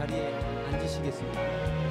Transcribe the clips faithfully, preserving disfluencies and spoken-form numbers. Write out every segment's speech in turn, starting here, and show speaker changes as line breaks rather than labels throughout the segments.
자리에 앉으시겠습니다.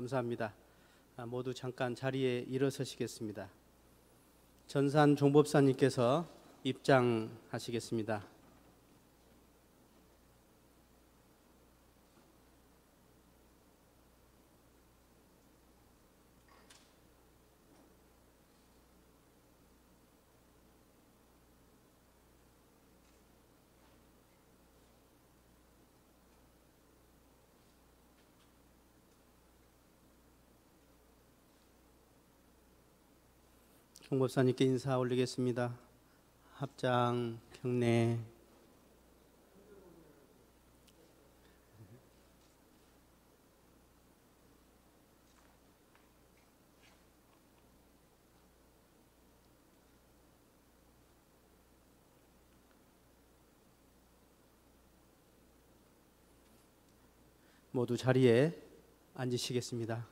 감사합니다. 아, 모두 잠깐 자리에 일어서시겠습니다. 전산 종법사님께서 입장하시겠습니다. 종법사님께 인사 올리겠습니다. 합장, 경례. 모두 자리에 앉으시겠습니다.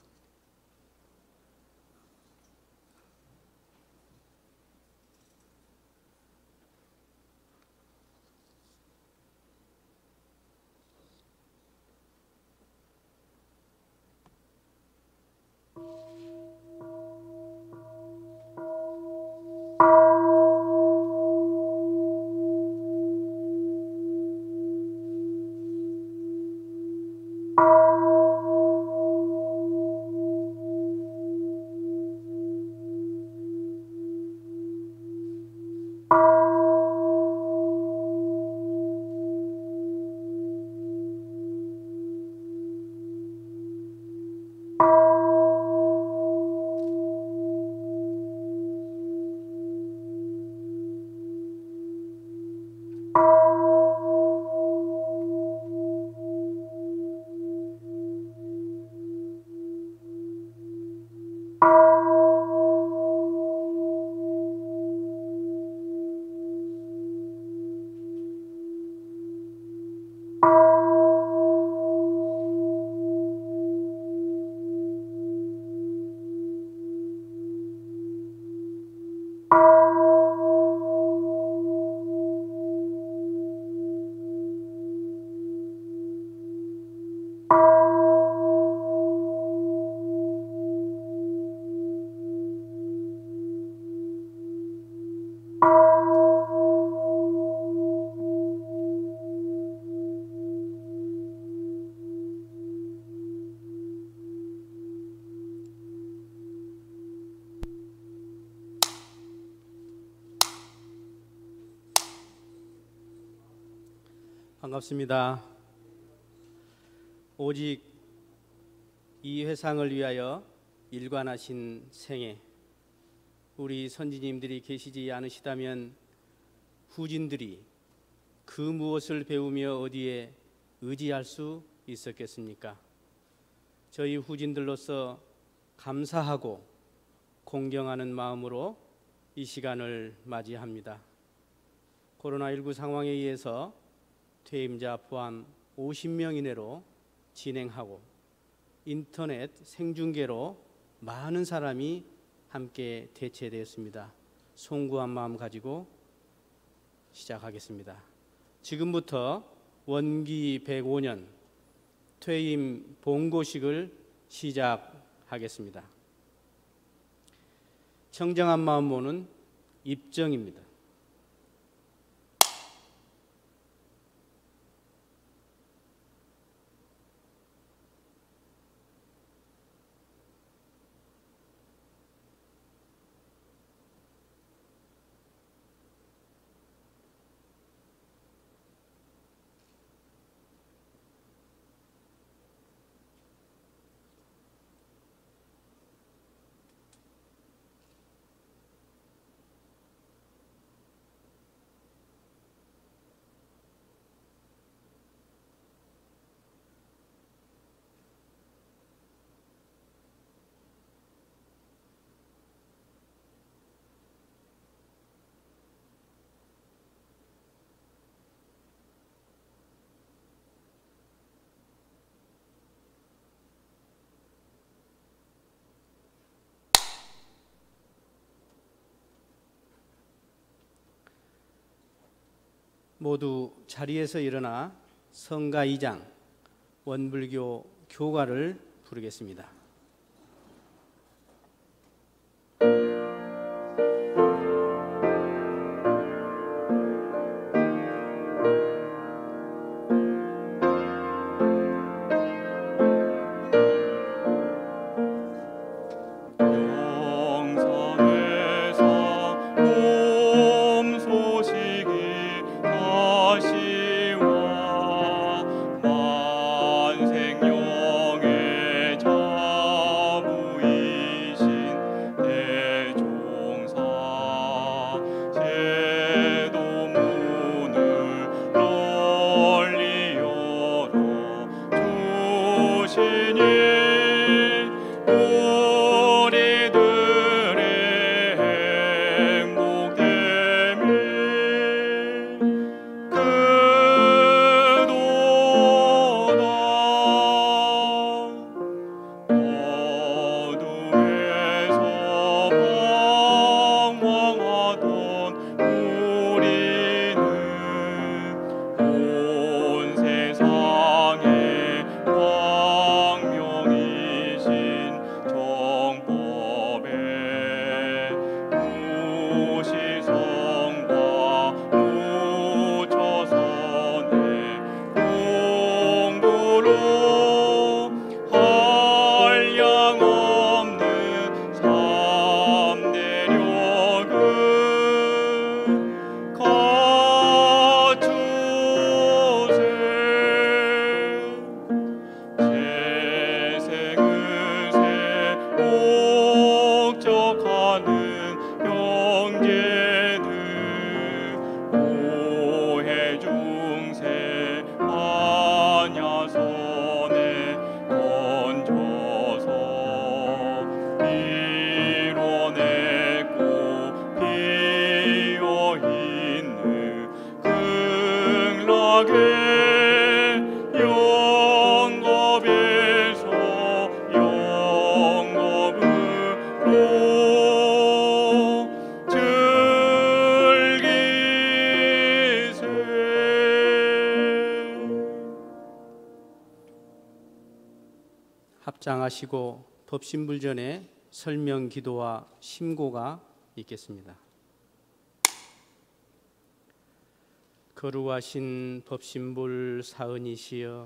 반갑습니다. 오직 이 회상을 위하여 일관하신 생애, 우리 선지님들이 계시지 않으시다면 후진들이 그 무엇을 배우며 어디에 의지할 수 있었겠습니까? 저희 후진들로서 감사하고 공경하는 마음으로 이 시간을 맞이합니다. 코로나십구 상황에 의해서 퇴임자 포함 오십 명 이내로 진행하고 인터넷 생중계로 많은 사람이 함께 대체되었습니다. 송구한 마음 가지고 시작하겠습니다. 지금부터 원기 백오 년 퇴임 봉고식을 시작하겠습니다. 청정한 마음 모는 입정입니다. 모두 자리에서 일어나 성가 이 장 원불교 교가를 부르겠습니다. 합장하시고 법신불 전에 설명 기도와 심고가 있겠습니다. 거룩하신 법신불 사은이시여,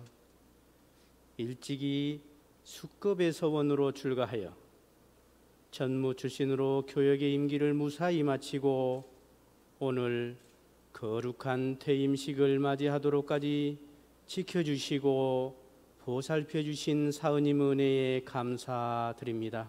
일찍이 숙급의 서원으로 출가하여 전무 출신으로 교역의 임기를 무사히 마치고 오늘 거룩한 퇴임식을 맞이하도록까지 지켜주시고 보살펴 주신 사은님 은혜에 감사드립니다.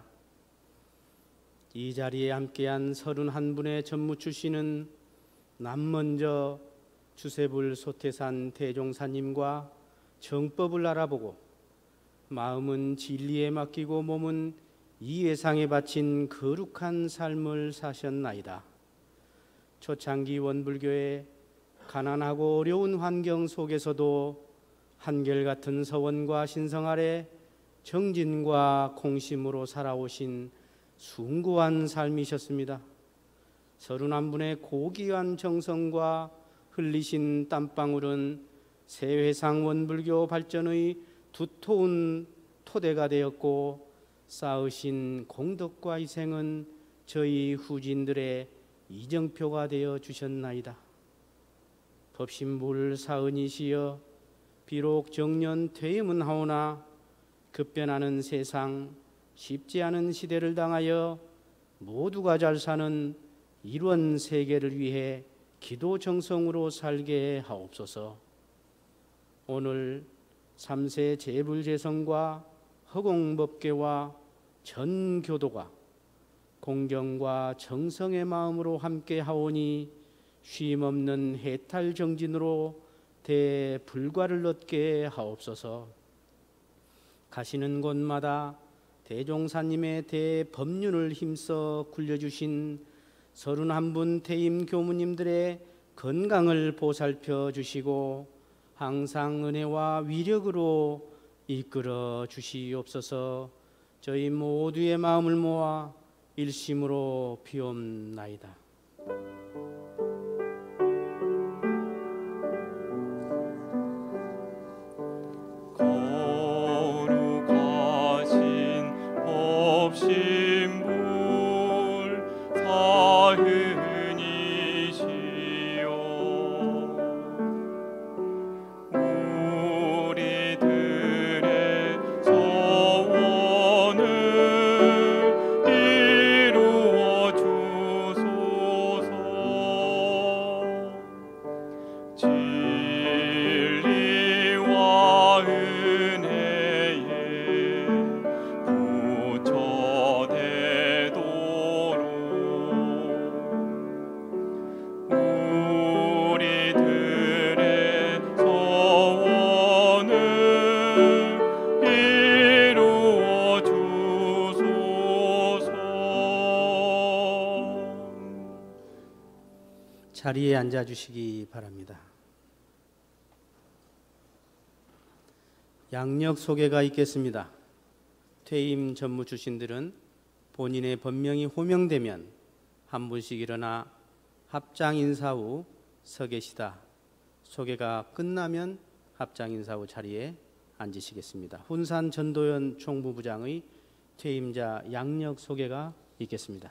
이 자리에 함께한 서른한 분의 전무 출신은 남먼저 주세불 소태산 대종사님과 정법을 알아보고 마음은 진리에 맡기고 몸은 이 예상에 바친 거룩한 삶을 사셨나이다. 초창기 원불교의 가난하고 어려운 환경 속에서도 한결같은 서원과 신성 아래 정진과 공심으로 살아오신 숭고한 삶이셨습니다. 서른한 분의 고귀한 정성과 흘리신 땀방울은 세회상 원불교 발전의 두터운 토대가 되었고, 쌓으신 공덕과 희생은 저희 후진들의 이정표가 되어 주셨나이다. 법신불 사은이시여, 비록 정년 퇴임은 하오나 급변하는 세상, 쉽지 않은 시대를 당하여 모두가 잘 사는 이런 세계를 위해 기도 정성으로 살게 하옵소서. 오늘 삼세 재불재성과 허공법계와 전교도가 공경과 정성의 마음으로 함께 하오니 쉼없는 해탈 정진으로 대불과를 얻게 하옵소서. 가시는 곳마다 대종사님의 대법륜을 힘써 굴려주신 서른한 분 퇴임 교무님들의 건강을 보살펴 주시고 항상 은혜와 위력으로 이끌어 주시옵소서. 저희 모두의 마음을 모아 일심으로 비옵나이다. 자리에 앉아 주시기 바랍니다. 양력 소개가 있겠습니다. 퇴임 전무 출신들은 본인의 법명이 호명되면 한 분씩 일어나 합장 인사 후 서 계시다. 소개가 끝나면 합장 인사 후 자리에 앉으시겠습니다. 훈산 전도연 총무부장의 퇴임자 양력 소개가 있겠습니다.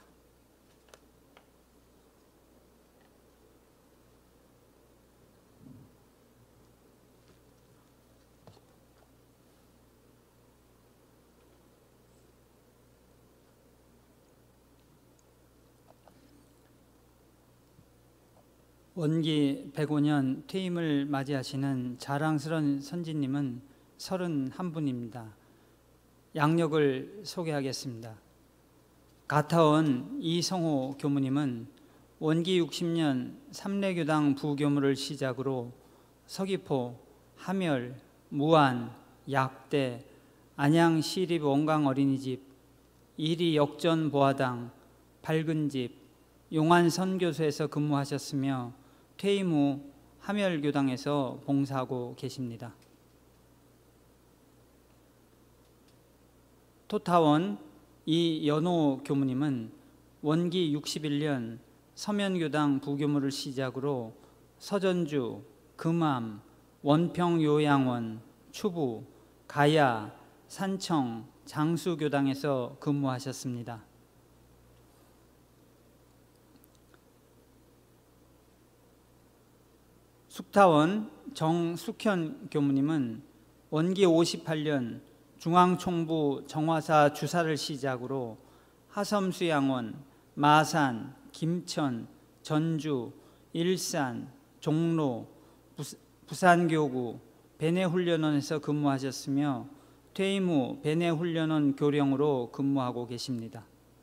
원기 백오 년 퇴임을 맞이하시는 자랑스러운 선지님은 서른한 분입니다. 양력을 소개하겠습니다. 가타원 이성호 교무님은 원기 육십 년 삼례교당 부교무를 시작으로 서귀포, 함열, 무안, 약대, 안양 시립 원강 어린이집, 이리 역전 보화당, 밝은집, 용안 선교소에서 근무하셨으며 퇴임 후 함열교당에서 봉사하고 계십니다. 토타원 이연호 교무님은 원기 육십일 년 서면교당 부교무를 시작으로 서전주, 금암, 원평요양원, 추부, 가야, 산청, 장수교당에서 근무하셨습니다. 숙타원 정숙현 교무님은 원기 오십팔 년 중앙총부 정화사 주사를 시작으로 하섬수양원, 마산, 김천, 전주, 일산, 종로, 부산교구, 베네훈련원에서 근무하셨으며 퇴임 후 베네훈련원 교령으로 근무하고 계십니다.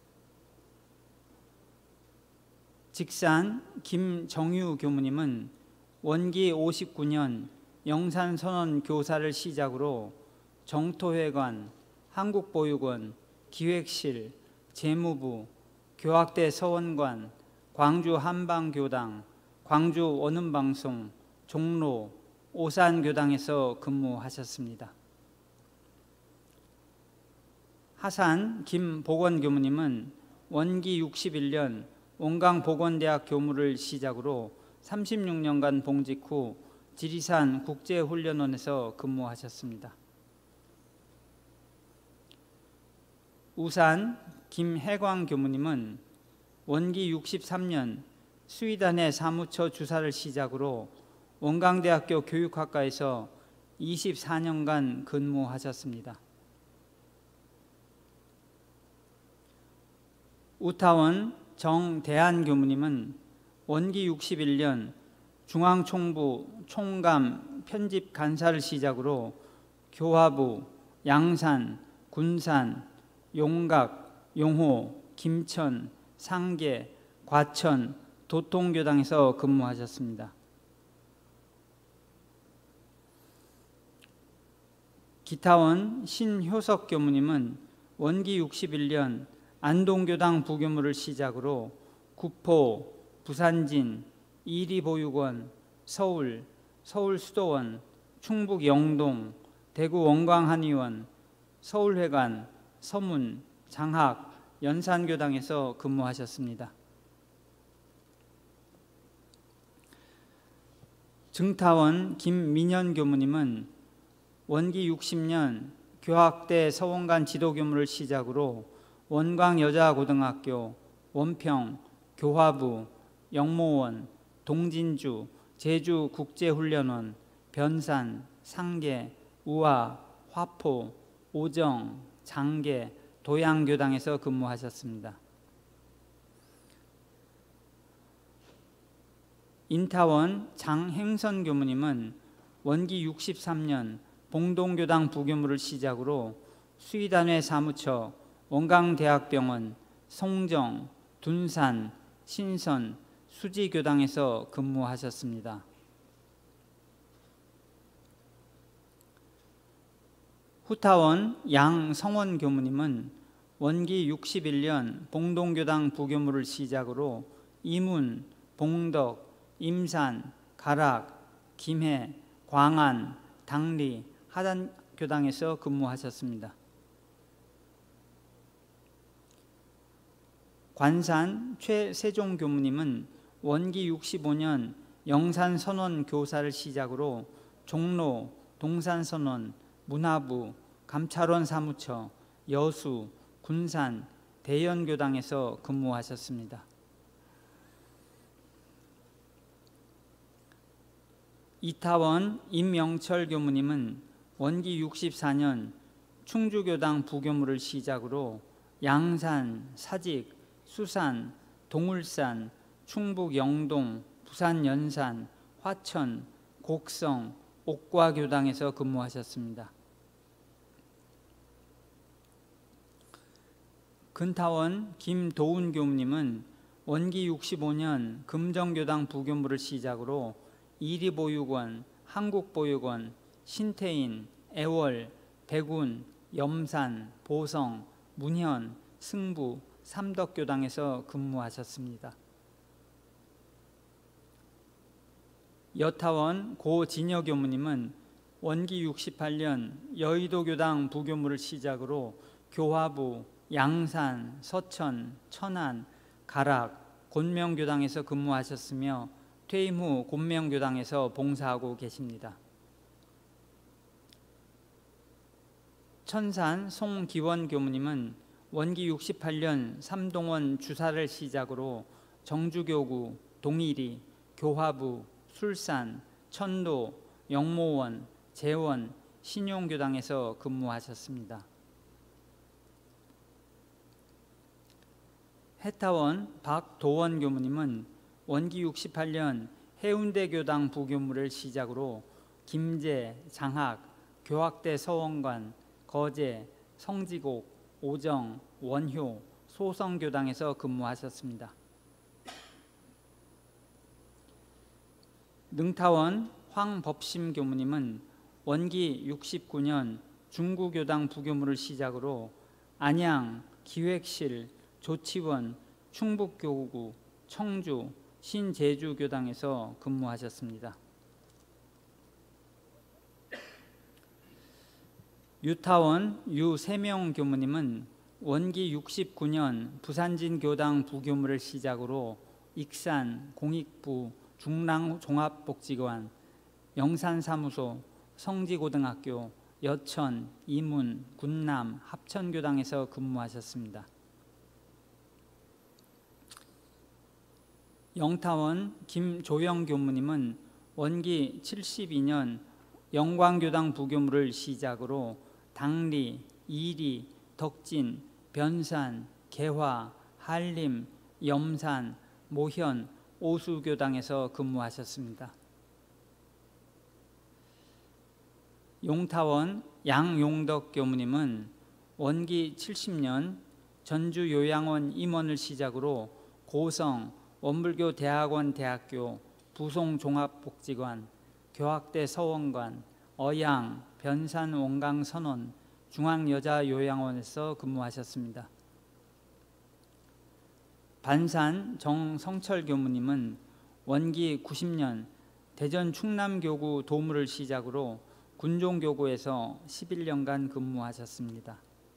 직산 김정유 교무님은 원기 오십구 년 영산선언 교사를 시작으로 정토회관, 한국보육원, 기획실, 재무부, 교학대 서원관, 광주 한방교당, 광주 원음방송, 종로, 오산교당에서 근무하셨습니다. 하산 김보건 교무님은 원기 육십일 년 원광보건대학 교무를 시작으로 삼십육 년간 봉직 후 지리산 국제훈련원에서 근무하셨습니다. 우산 김혜광 교무님은 원기 육십삼 년 수의단의 사무처 주사를 시작으로 원광대학교 교육학과에서 이십사 년간 근무하셨습니다. 우타원 정대한 교무님은 원기 육십일 년 중앙총부 총감 편집 간사를 시작으로 교화부, 양산, 군산, 용각, 용호, 김천, 상계, 과천, 도통교당에서 근무하셨습니다. 기타원 신효석 교무님은 원기 육십일 년 안동교당 부교무를 시작으로 구포, 부산진, 이리보육원, 서울, 서울수도원, 충북 영동, 대구 원광한의원, 서울회관, 서문, 장학, 연산교당에서 근무하셨습니다. 증타원 김민현 교무님은 원기 육십 년 교학대 서원관 지도교무를 시작으로 원광여자고등학교, 원평, 교화부, 영모원, 동진주, 제주국제훈련원, 변산, 상계, 우화, 화포, 오정, 장계, 도양교당에서 근무하셨습니다. 인타원 장행선 교무님은 원기 육십삼 년 봉동교당 부교무를 시작으로 수의단회 사무처, 원광대학병원, 송정, 둔산, 신선, 수지교당에서 근무하셨습니다. 후타원 양성원 교무님은 원기 육십일 년 봉동교당 부교무를 시작으로 이문, 봉덕, 임산, 가락, 김해, 광안, 당리, 하단교당에서 근무하셨습니다. 관산 최세종 교무님은 원기 육십오 년 영산선원 교사를 시작으로 종로, 동산선원, 문화부, 감찰원 사무처, 여수, 군산, 대연교당에서 근무하셨습니다. 이타원 임영철 교무님은 원기 육십사 년 충주교당 부교무를 시작으로 양산, 사직, 수산, 동울산, 충북 영동, 부산 연산, 화천, 곡성, 옥과교당에서 근무하셨습니다. 근타원 김도훈 교무님은 원기 육십오 년 금정교당 부교무를 시작으로 이리보육원, 한국보육원, 신태인, 애월, 백운, 염산, 보성, 문현, 승부, 삼덕교당에서 근무하셨습니다. 여타원 고진여 교무님은 원기 육십팔 년 여의도교당 부교무를 시작으로 교화부, 양산, 서천, 천안, 가락, 곤명교당에서 근무하셨으며 퇴임 후 곤명교당에서 봉사하고 계십니다. 천산 송기원 교무님은 원기 육십팔 년 삼동원 주사를 시작으로 정주교구, 동일이, 교화부, 술산, 천도, 영모원, 재원, 신용교당에서 근무하셨습니다. 해타원 박도원 교무님은 원기 육십팔 년 해운대교당 부교무를 시작으로 김제, 장학, 교학대 서원관, 거제, 성지곡, 오정, 원효, 소성교당에서 근무하셨습니다. 능타원 황법심 교무님은 원기 육십구 년 중구교당 부교무를 시작으로 안양, 기획실, 조치원, 충북교구, 청주, 신제주교당에서 근무하셨습니다. 유타원 유세명 교무님은 원기 육십구 년 부산진교당 부교무를 시작으로 익산, 공익부, 중랑종합복지관, 영산사무소, 성지고등학교, 여천, 이문, 군남, 합천교당에서 근무하셨습니다. 영타원 김조영 교무님은 원기 칠십이 년 영광교당 부교무를 시작으로 당리, 이리, 덕진, 변산, 개화, 한림, 염산, 모현, 오수교당에서 근무하셨습니다. 용타원 양용덕 교무님은 원기 칠십 년 전주요양원 임원을 시작으로 고성, 원불교 대학원 대학교, 부송종합복지관, 교학대 서원관, 어양, 변산 원강 선원, 중앙여자요양원에서 근무하셨습니다. 반산 정성철 교무님은 원기 구십 년 대전 충남교구 도무를 시작으로 군종교구에서 십일 년간 근무하셨습니다.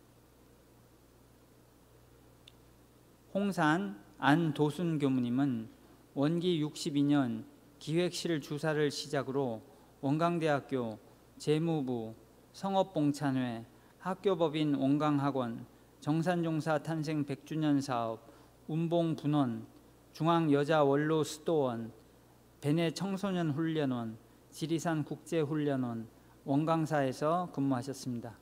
홍산 안도순 교무님은 원기 육십이 년 기획실 주사를 시작으로 원광대학교, 재무부, 성업봉찬회, 학교법인 원광학원, 정산종사 탄생 백 주년 사업, 운봉분원, 중앙여자원로수도원, 베네 청소년훈련원, 지리산 국제훈련원, 원광사에서 근무하셨습니다.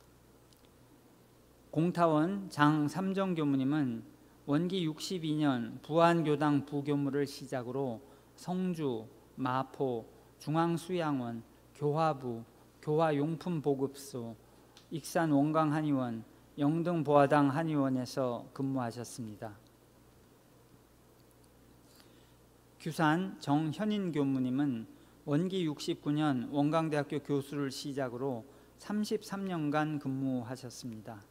공타원 장삼정 교무님은 원기 육십이 년 부안교당 부교무를 시작으로 성주, 마포, 중앙수양원, 교화부, 교화용품보급소, 익산 원광한의원, 영등보화당 한의원에서 근무하셨습니다. 규산 정현인 교무님은 원기 육십구 년 원광대학교 교수를 시작으로 삼십삼 년간 근무하셨습니다.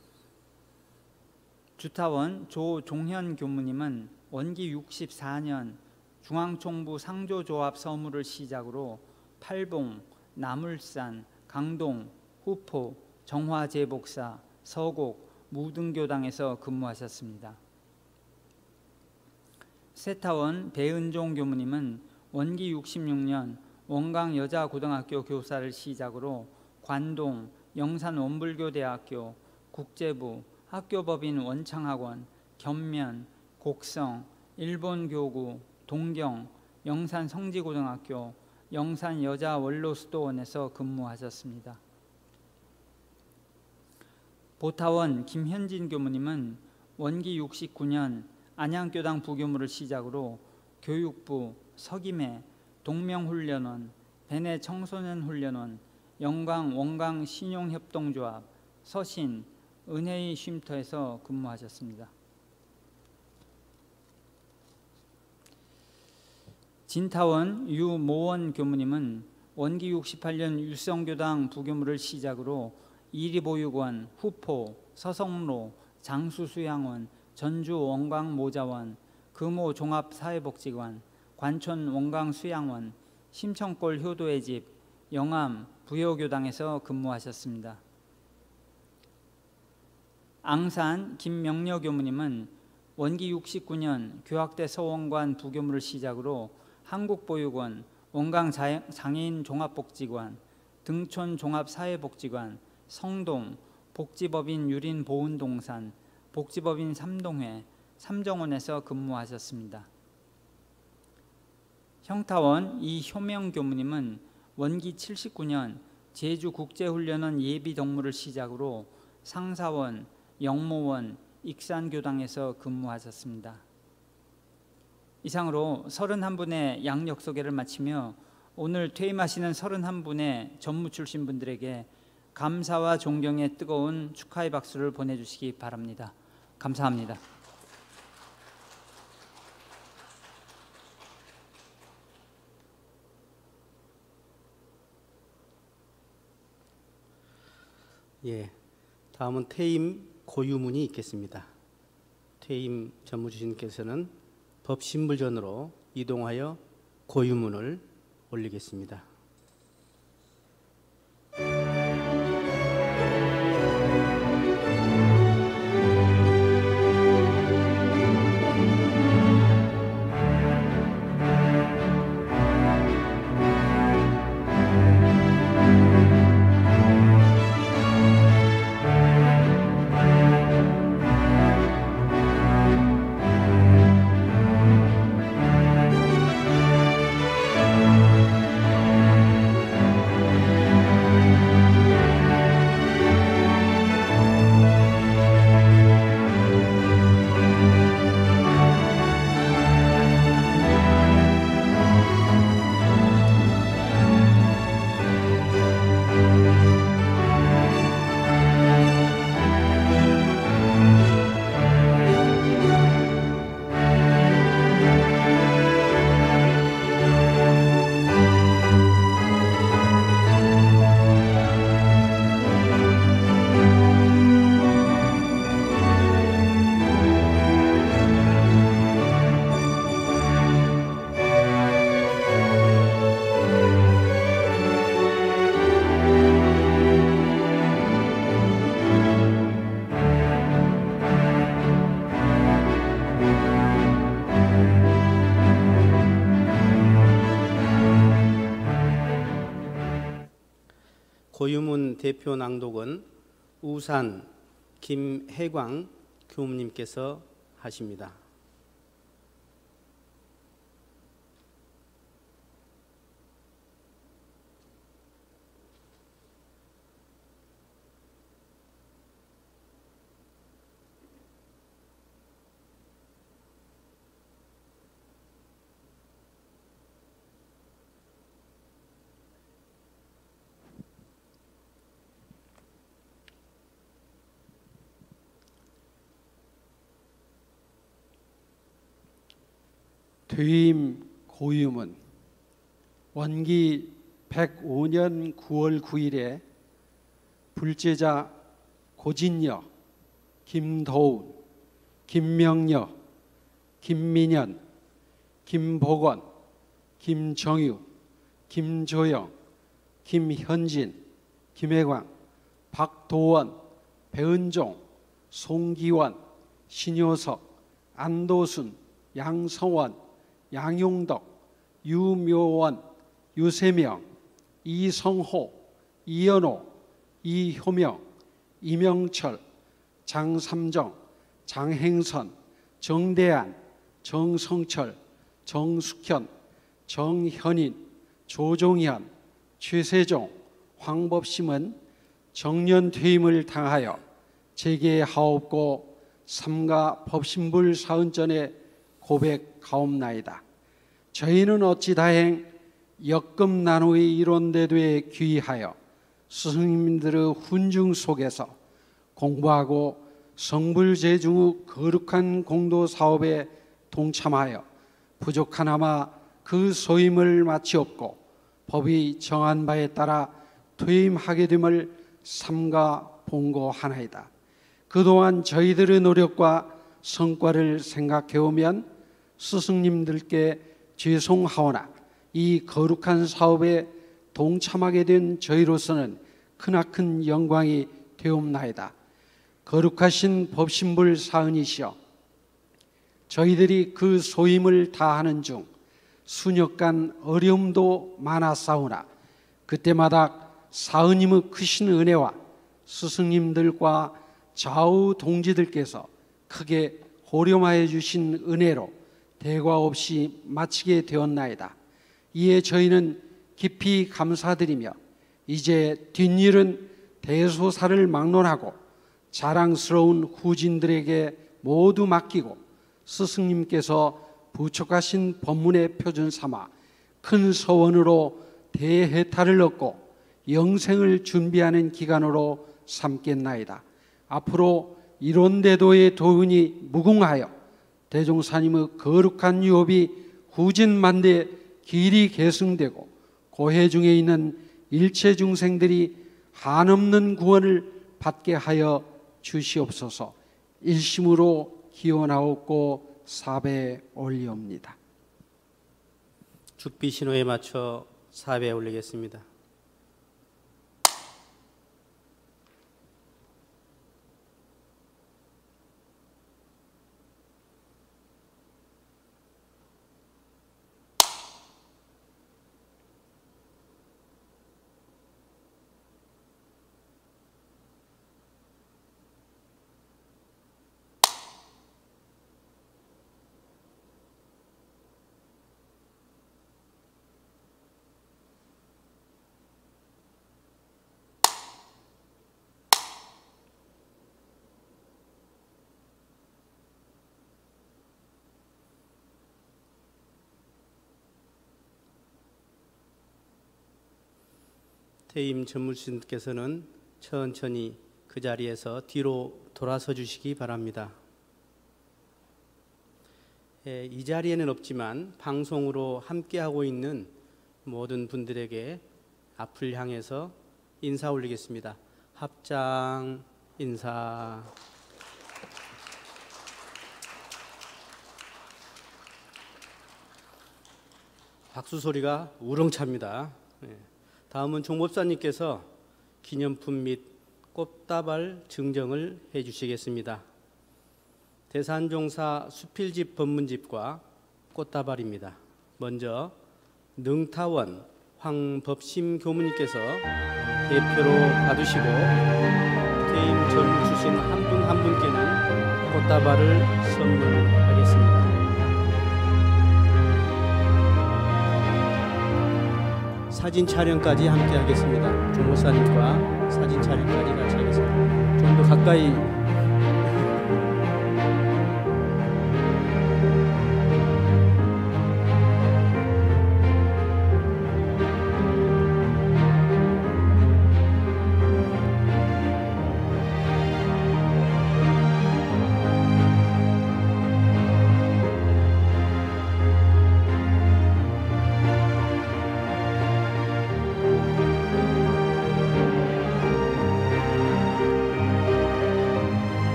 주타원 조종현 교무님은 원기 육십사 년 중앙총부 상조조합 서무를 시작으로 팔봉, 나물산, 강동, 후포, 정화제복사, 서곡, 무등교당에서 근무하셨습니다. 세타원 배은종 교무님은 원기 육십육 년 원광 여자고등학교 교사를 시작으로 관동 영산 원불교대학교, 국제부, 학교법인 원창학원, 견면, 곡성, 일본교구, 동경, 영산 성지고등학교, 영산 여자원로수도원에서 근무하셨습니다. 보타원 김현진 교무님은 원기 육십구 년 안양교당 부교무를 시작으로 교육부, 서김회, 동명훈련원, 베네 청소년훈련원, 영광 원광 신용협동조합, 서신, 은혜의 쉼터에서 근무하셨습니다. 진타원 유모원 교무님은 원기 육십팔 년 율성교당 부교무를 시작으로 이리보육원, 후포, 서성로, 장수수양원, 전주 원광모자원, 금호 종합사회복지관, 관촌 원광수양원, 심청골 효도의 집, 영암 부여교당에서 근무하셨습니다. 앙산 김명려 교무님은 원기 육십구 년 교학대 서원관 부교무를 시작으로 한국보육원, 원광장애인 종합복지관, 등촌 종합사회복지관, 성동, 복지법인 유린보훈동산, 복지법인 삼동회, 삼정원에서 근무하셨습니다. 형타원 이효명 교무님은 원기 칠십구 년 제주국제훈련원 예비덕무를 시작으로 상사원, 영모원, 익산교당에서 근무하셨습니다. 이상으로 서른한 분의 양력 소개를 마치며 오늘 퇴임하시는 서른한 분의 전무 출신 분들에게 감사와 존경의 뜨거운 축하의 박수를 보내주시기 바랍니다. 감사합니다.
예, 다음은 퇴임 고유문이 있겠습니다. 퇴임 전무주신께서는 법신불전으로 이동하여 고유문을 올리겠습니다. 고유문 대표 낭독은 우산 김혜광 교무님께서 하십니다.
퇴임 고유문 원기 백오 년 구월 구일에 불제자 고진여, 김도운, 김명여, 김민현, 김복원, 김정유, 김조영, 김현진, 김혜광, 박도원, 배은종, 송기원, 신효석, 안도순, 양성원, 양용덕, 유묘원, 유세명, 이성호, 이연호, 이효명, 이명철, 장삼정, 장행선, 정대안, 정성철, 정숙현, 정현인, 조종현, 최세종, 황법심은 정년 퇴임을 당하여 재계하옵고 삼가 법신불 사은전에 고백하옵나이다. 저희는 어찌 다행 역금 나누의 일원대도에 귀의하여 스승님들의 훈중 속에서 공부하고 성불제중 거룩한 공도 사업에 동참하여 부족하나마 그 소임을 마치옵고 법이 정한 바에 따라 퇴임하게 됨을 삼가 본고하나이다. 그동안 저희들의 노력과 성과를 생각해오면 스승님들께 죄송하오나 이 거룩한 사업에 동참하게 된 저희로서는 크나큰 영광이 되옵나이다. 거룩하신 법신불 사은이시여, 저희들이 그 소임을 다하는 중 수년간 어려움도 많았사오나 그때마다 사은님의 크신 은혜와 스승님들과 좌우 동지들께서 크게 호렴하여 주신 은혜로 대과 없이 마치게 되었나이다. 이에 저희는 깊이 감사드리며 이제 뒷일은 대소사를 막론하고 자랑스러운 후진들에게 모두 맡기고 스승님께서 부촉하신 법문의 표준 삼아 큰 서원으로 대해탈을 얻고 영생을 준비하는 기간으로 삼겠나이다. 앞으로 이론대도의 도운이 무궁하여 대종사님의 거룩한 유업이 후진만대 길이 계승되고 고해 중에 있는 일체 중생들이 한없는 구원을 받게 하여 주시옵소서. 일심으로 기원하옵고 사배 올리옵니다.
죽비 신호에 맞춰 사배 올리겠습니다. 퇴임 전무신께서는 천천히 그 자리에서 뒤로 돌아서 주시기 바랍니다. 예, 이 자리에는 없지만 방송으로 함께하고 있는 모든 분들에게 앞을 향해서 인사 올리겠습니다. 합장 인사. 박수 소리가 우렁찹니다. 예. 다음은 종법사님께서 기념품 및 꽃다발 증정을 해주시겠습니다. 대산종사 수필집 법문집과 꽃다발입니다. 먼저 능타원 황법심 교무님께서 대표로 받으시고 퇴임 전 주신 한 분 한 분께는 꽃다발을 선물하겠습니다. 사진 촬영까지 함께 하겠습니다. 종목사님과 사진 촬영까지 같이 하겠습니다. 좀 더 가까이.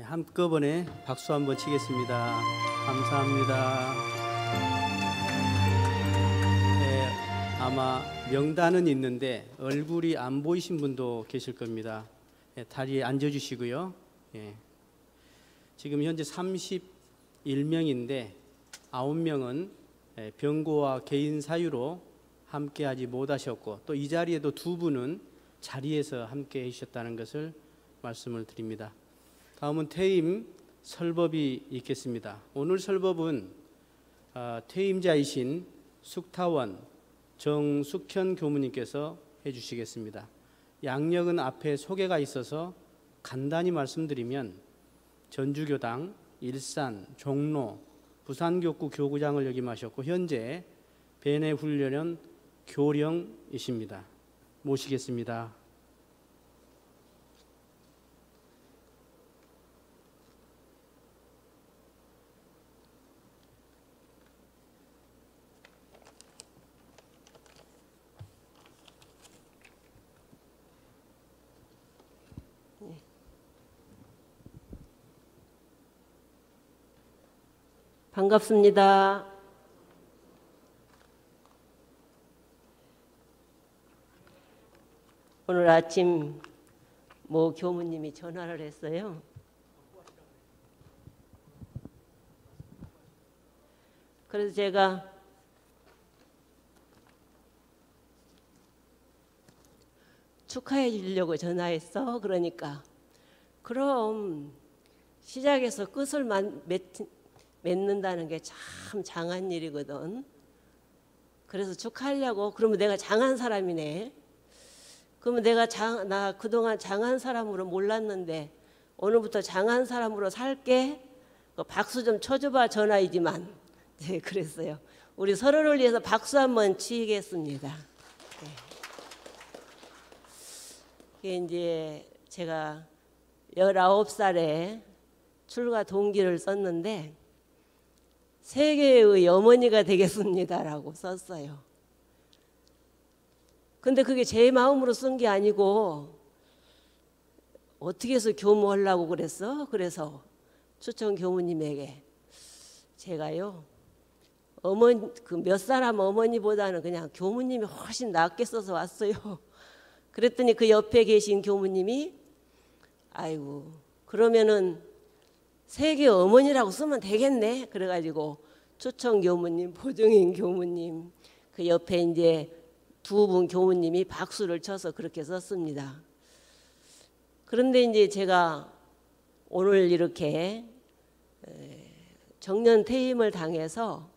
한꺼번에 박수 한번 치겠습니다. 감사합니다. 네, 아마 명단은 있는데 얼굴이 안 보이신 분도 계실 겁니다. 네, 다리에 앉아주시고요. 네. 지금 현재 삼십일 명인데 아홉 명은 병고와 개인 사유로 함께하지 못하셨고, 또 이 자리에도 두 분은 자리에서 함께 해주셨다는 것을 말씀을 드립니다. 다음은 퇴임 설법이 있겠습니다. 오늘 설법은 퇴임자이신 숙타원 정숙현 교무님께서 해주시겠습니다. 양력은 앞에 소개가 있어서 간단히 말씀드리면 전주교당, 일산, 종로, 부산교구 교구장을 역임하셨고 현재 베네훈련원 교령이십니다. 모시겠습니다.
반갑습니다. 오늘 아침 모 교무님이 전화를 했어요. 그래서 제가 축하해 주려고 전화했어. 그러니까 그럼 시작해서 끝을 맺, 맺는다는 게 참 장한 일이거든. 그래서 축하하려고. 그러면 내가 장한 사람이네. 그러면 내가 장, 나 그동안 장한 사람으로 몰랐는데 오늘부터 장한 사람으로 살게. 박수 좀 쳐줘봐. 전화이지만. 네, 그랬어요. 우리 서로를 위해서 박수 한번 치겠습니다. 네. 이게 이제 제가 열아홉 살에 출가 동기를 썼는데 세계의 어머니가 되겠습니다라고 썼어요. 근데 그게 제 마음으로 쓴 게 아니고 어떻게 해서 교무하려고 그랬어? 그래서 추천 교무님에게 제가요, 어머니, 그 몇 사람 어머니보다는 그냥 교무님이 훨씬 낫게 써서 왔어요. 그랬더니 그 옆에 계신 교무님이 아이고, 그러면은 세계 어머니라고 쓰면 되겠네. 그래가지고 추천 교무님, 보정인 교무님, 그 옆에 이제 두 분 교무님이 박수를 쳐서 그렇게 썼습니다. 그런데 이제 제가 오늘 이렇게 정년 퇴임을 당해서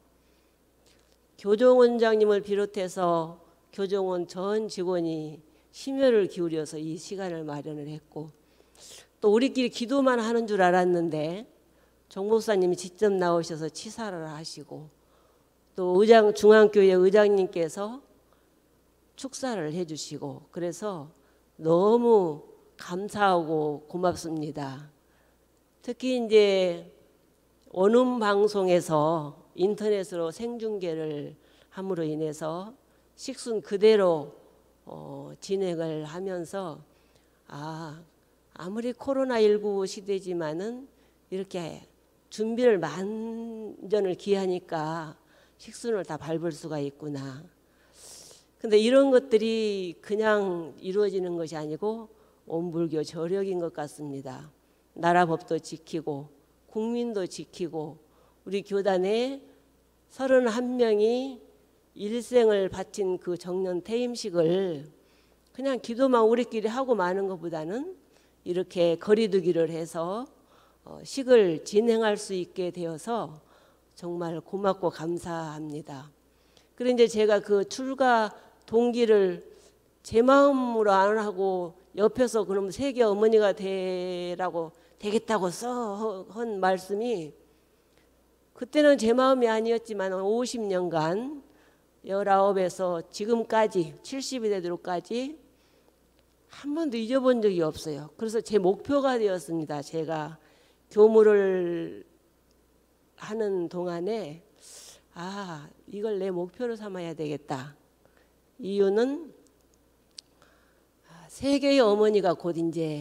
교정원장님을 비롯해서 교정원 전 직원이 심혈을 기울여서 이 시간을 마련을 했고, 또 우리끼리 기도만 하는 줄 알았는데 정 목사님이 직접 나오셔서 치사를 하시고, 또 의장, 중앙교회 의장님께서 축사를 해주시고, 그래서 너무 감사하고 고맙습니다. 특히 이제 원음 방송에서 인터넷으로 생중계를 함으로 인해서 식순 그대로 어, 진행을 하면서 아, 아무리 코로나십구 시대지만은 이렇게 준비를 만전을 기하니까 식순을 다 밟을 수가 있구나. 근데 이런 것들이 그냥 이루어지는 것이 아니고 온불교 저력인 것 같습니다. 나라 법도 지키고 국민도 지키고 우리 교단에 서른한 명이 일생을 바친 그 정년 퇴임식을 그냥 기도만 우리끼리 하고 마는 것보다는 이렇게 거리두기를 해서 식을 진행할 수 있게 되어서 정말 고맙고 감사합니다. 그런데 제가 그 출가 동기를 제 마음으로 안 하고 옆에서 그럼 세계 어머니가 되라고 되겠다고 써한 말씀이 그때는 제 마음이 아니었지만 오십 년간 열아홉에서 지금까지 칠십이 되도록까지 한 번도 잊어본 적이 없어요. 그래서 제 목표가 되었습니다. 제가 교무를 하는 동안에 아, 이걸 내 목표로 삼아야 되겠다. 이유는 세계의 어머니가 곧 이제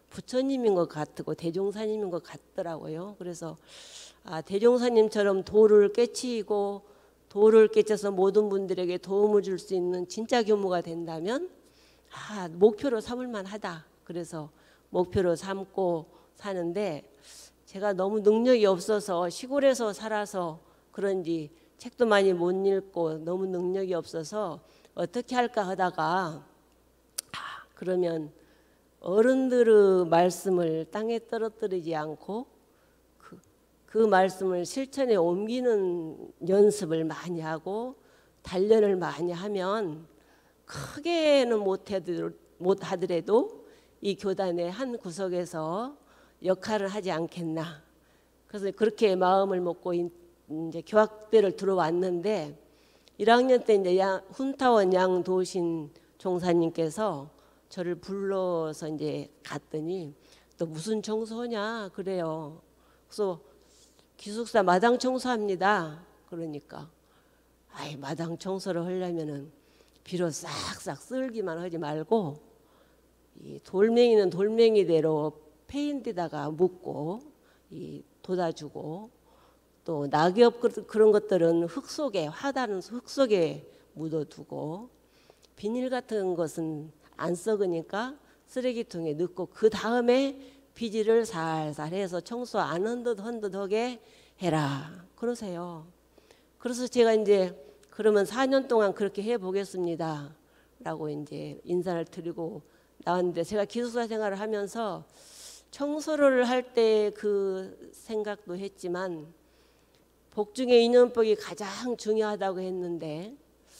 부처님인 것 같고 대종사님인 것 같더라고요. 그래서 아, 대종사님처럼 도를 깨치고 도를 깨쳐서 모든 분들에게 도움을 줄 수 있는 진짜 교무가 된다면 아, 목표로 삼을 만하다. 그래서 목표로 삼고 사는데 제가 너무 능력이 없어서 시골에서 살아서 그런지 책도 많이 못 읽고 너무 능력이 없어서 어떻게 할까 하다가 아, 그러면 어른들의 말씀을 땅에 떨어뜨리지 않고 그, 그 말씀을 실천에 옮기는 연습을 많이 하고 단련을 많이 하면 크게는 못하더라도 이 교단의 한 구석에서 역할을 하지 않겠나. 그래서 그렇게 마음을 먹고 이제 교학대를 들어왔는데 일 학년 때 이제 양, 훈타원 양도신 종사님께서 저를 불러서 이제 갔더니 또 무슨 청소냐 그래요. 그래서 기숙사 마당 청소합니다. 그러니까 아이 마당 청소를 하려면은 비로 싹싹 쓸기만 하지 말고 이 돌멩이는 돌멩이대로 페인트에다가 묻고 이 돋아주고 또 낙엽 그런 것들은 흙 속에 화단은 흙 속에 묻어두고 비닐 같은 것은 안 썩으니까 쓰레기통에 넣고 그 다음에 비질을 살살 해서 청소 안 헌듯 헌듯하게 해라 그러세요. 그래서 제가 이제 그러면 사 년 동안 그렇게 해보겠습니다 라고 이제 인사를 드리고 나왔는데 제가 기숙사 생활을 하면서 청소를 할 때 그 생각도 했지만 복중의 인연법이 가장 중요하다고 했는데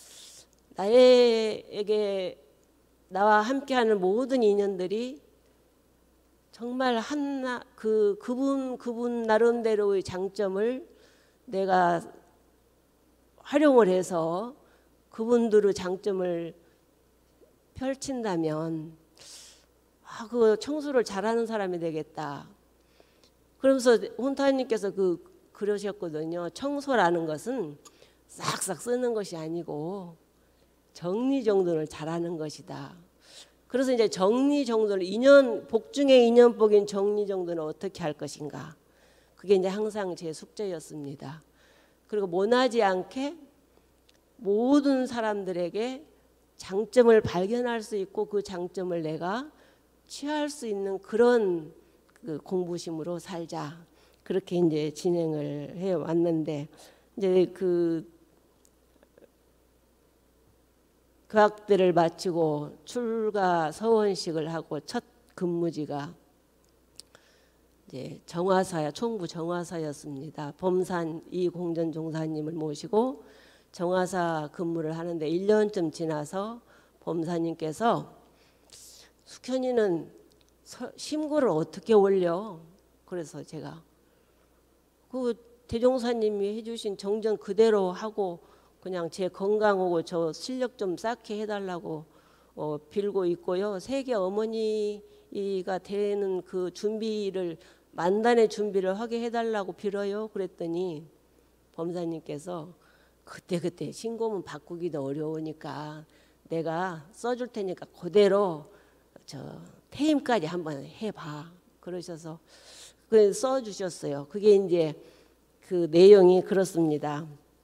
나에게 나와 함께하는 모든 인연들이 정말 하나 그 그분 그분 나름대로의 장점을 내가 활용을 해서 그분들의 장점을 펼친다면 아, 그 청소를 잘하는 사람이 되겠다. 그러면서 혼타님께서 그 그러셨거든요. 청소라는 것은 싹싹 쓰는 것이 아니고 정리정돈을 잘하는 것이다. 그래서 이제 정리정돈을 인연 복중의 인연복인 정리정돈을 어떻게 할 것인가. 그게 이제 항상 제 숙제였습니다. 그리고 모나지 않게 모든 사람들에게 장점을 발견할 수 있고 그 장점을 내가 취할 수 있는 그런 그 공부심으로 살자. 그렇게 이제 진행을 해 왔는데 이제 그 교학대를 마치고 출가 서원식을 하고 첫 근무지가 이제 정화사야 총부 정화사였습니다. 범산 이공전 종사님을 모시고 정화사 근무를 하는데 일 년쯤 지나서 범사님께서 숙현이는 심고를 어떻게 올려? 그래서 제가 그 대종사님이 해주신 정전 그대로 하고 그냥 제 건강하고 저 실력 좀 쌓게 해달라고 어, 빌고 있고요. 세계 어머니가 되는 그 준비를 만단의 준비를 하게 해달라고 빌어요. 그랬더니 범사님께서 그때그때 신고문 바꾸기도 어려우니까 내가 써줄 테니까 그대로 저 퇴임까지 한번 해봐 그러셔서 그 써주셨어요. 그게 이제 그 내용이 그렇습니다.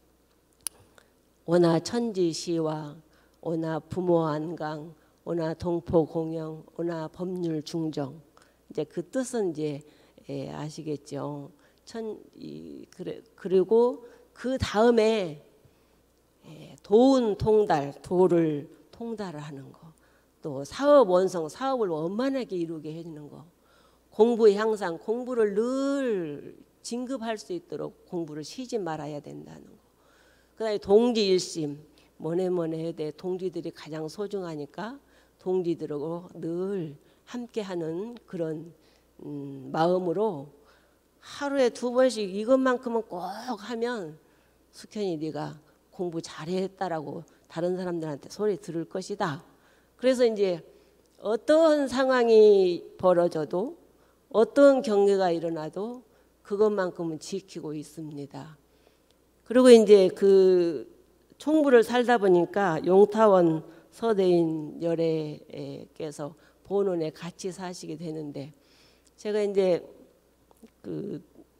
오나 천지시와 오나 부모안강 오나 동포공영 오나 법률중정 이제 그 뜻은 이제 예, 아시겠죠. 천 이, 그래, 그리고 그 다음에 예, 도운 통달 도를 통달을 하는 거, 또 사업 원성 사업을 원만하게 이루게 해주는 거, 공부 향상 공부를 늘 진급할 수 있도록 공부를 쉬지 말아야 된다는 거. 그다음에 동지일심 뭐네 뭐네 해대 동지들이 가장 소중하니까 동지들하고 늘 함께하는 그런 음, 마음으로 하루에 두 번씩 이것만큼은 꼭 하면 숙현이 네가 공부 잘했다라고 다른 사람들한테 소리 들을 것이다. 그래서 이제 어떤 상황이 벌어져도 어떤 경계가 일어나도 그것만큼은 지키고 있습니다. 그리고 이제 그 총부를 살다 보니까 용타원 서대인 열애께서 본원에 같이 사시게 되는데 제가 이제 그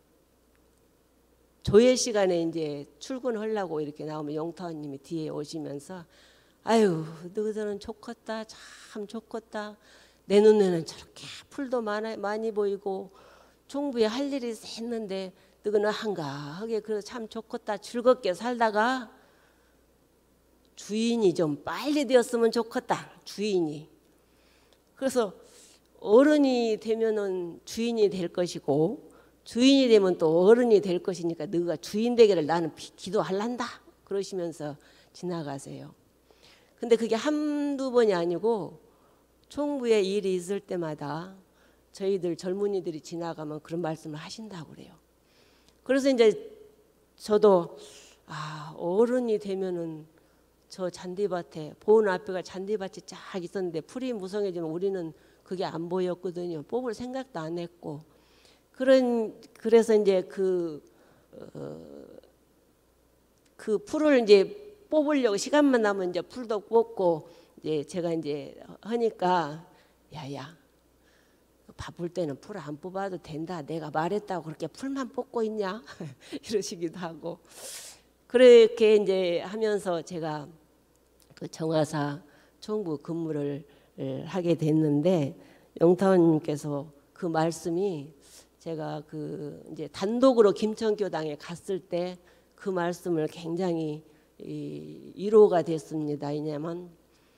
조회 시간에 이제 출근하려고 이렇게 나오면 영타원님이 뒤에 오시면서 아유 너희들은 좋겠다 참 좋겠다 내 눈에는 저렇게 풀도 많아, 많이 보이고 총부에 할 일이 있는데 너희는 한가하게 그래서 참 좋겠다 즐겁게 살다가 주인이 좀 빨리 되었으면 좋겠다 주인이. 그래서 어른이 되면은 주인이 될 것이고 주인이 되면 또 어른이 될 것이니까 너가 주인 되기를 나는 기도할란다 그러시면서 지나가세요. 근데 그게 한두 번이 아니고 총부에 일이 있을 때마다 저희들 젊은이들이 지나가면 그런 말씀을 하신다고 그래요. 그래서 이제 저도 아 어른이 되면은 저 잔디밭에 보은 앞에가 잔디밭이 쫙 있었는데 풀이 무성해지면 우리는 그게 안 보였거든요. 뽑을 생각도 안 했고 그런 그래서 이제 그 어, 그 풀을 이제 뽑으려고 시간만 나면 이제 풀도 뽑고 이제 제가 이제 하니까 야야 바쁠 때는 풀 안 뽑아도 된다. 내가 말했다고 그렇게 풀만 뽑고 있냐 이러시기도 하고 그렇게 이제 하면서 제가 그 정화사 총부 근무를 하게 됐는데 영타원님께서 그 말씀이 제가 그 이제 단독으로 김천교당에 갔을 때 그 말씀을 굉장히 이 위로가 됐습니다. 왜냐하면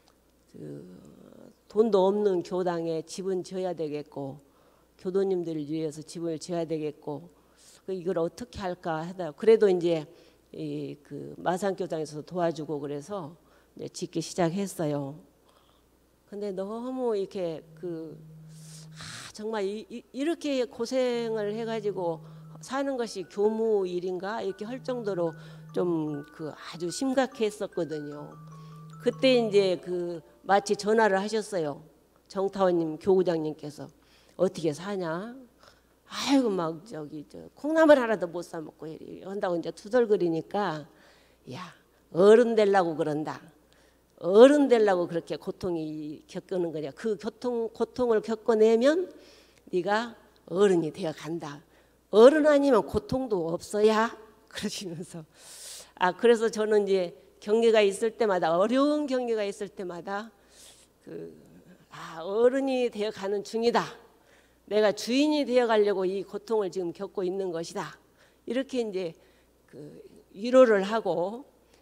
그 돈도 없는 교당에 집은 지어야 되겠고 교도님들을 위해서 집을 지어야 되겠고 이걸 어떻게 할까 하다 그래도 이제 이 그 마산교당에서 도와주고 그래서 이제 짓기 시작했어요. 근데 너무 이렇게 그 아, 정말 이, 이, 이렇게 고생을 해가지고 사는 것이 교무 일인가 이렇게 할 정도로 좀 그 아주 심각했었거든요. 그때 이제 그 마치 전화를 하셨어요. 정타원님 교구장님께서 어떻게 사냐? 아이고 막 저기 저 콩나물 하나도 못 사 먹고 한다고 이제 투덜거리니까 야 어른 되려고 그런다. 어른 되려고 그렇게 고통이 겪는 거냐? 그 고통 고통을 겪어내면 네가 어른이 되어 간다. 어른 아니면 고통도 없어야 그러시면서 아 그래서 저는 이제 경계가 있을 때마다 어려운 경계가 있을 때마다 그 아 어른이 되어 가는 중이다. 내가 주인이 되어 가려고 이 고통을 지금 겪고 있는 것이다. 이렇게 이제 그 위로를 하고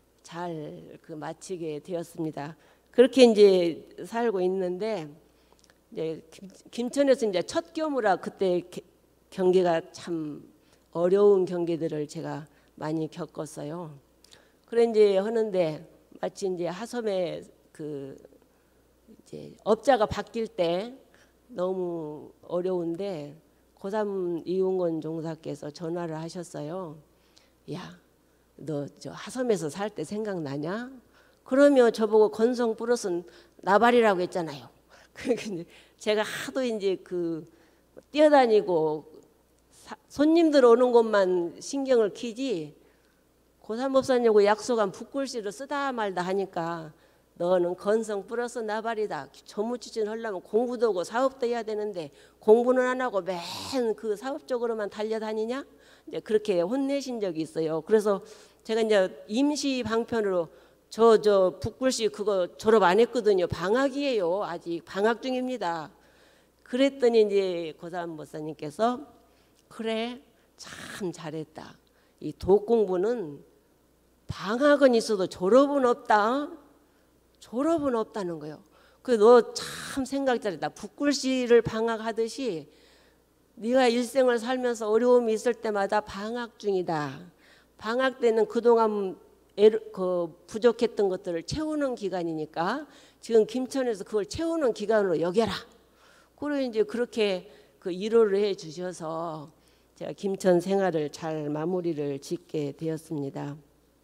잘 그 마치게 되었습니다. 그렇게 이제 살고 있는데 이제 김, 김천에서 이제 첫 교무라 그때 게, 경계가 참 어려운 경계들을 제가 많이 겪었어요. 그래 이제 하는데 마치 이제 하섬에 그 이제 업자가 바뀔 때 너무 어려운데 고삼 이용건 종사께서 전화를 하셨어요. 야, 너 저 하섬에서 살 때 생각나냐? 그러면 저보고 건성 플러스 나발이라고 했잖아요. 제가 하도 이제 그 뛰어다니고 사, 손님들 오는 곳만 신경을 키지 고삼 법사님하고 약속한 붓글씨를 쓰다 말다 하니까 너는 건성 플러스 나발이다. 전무추진 하려면 공부도 하고 사업도 해야 되는데 공부는 안 하고 맨 그 사업 쪽으로만 달려다니냐? 이제 그렇게 혼내신 적이 있어요. 그래서 제가 이제 임시 방편으로 저 저 붓글씨 그거 졸업 안 했거든요. 방학이에요. 아직 방학 중입니다. 그랬더니 이제 고삼 법사님께서 그래 참 잘했다. 이 독공부는 방학은 있어도 졸업은 없다. 졸업은 없다는 거예요. 그래서 너 참 생각 잘했다. 붓글씨를 방학하듯이 네가 일생을 살면서 어려움이 있을 때마다 방학 중이다. 방학 때는 그동안 그 부족했던 것들을 채우는 기간이니까 지금 김천에서 그걸 채우는 기간으로 여겨라. 그리고 이제 그렇게 그 위로를 해 주셔서 제가 김천 생활을 잘 마무리를 짓게 되었습니다.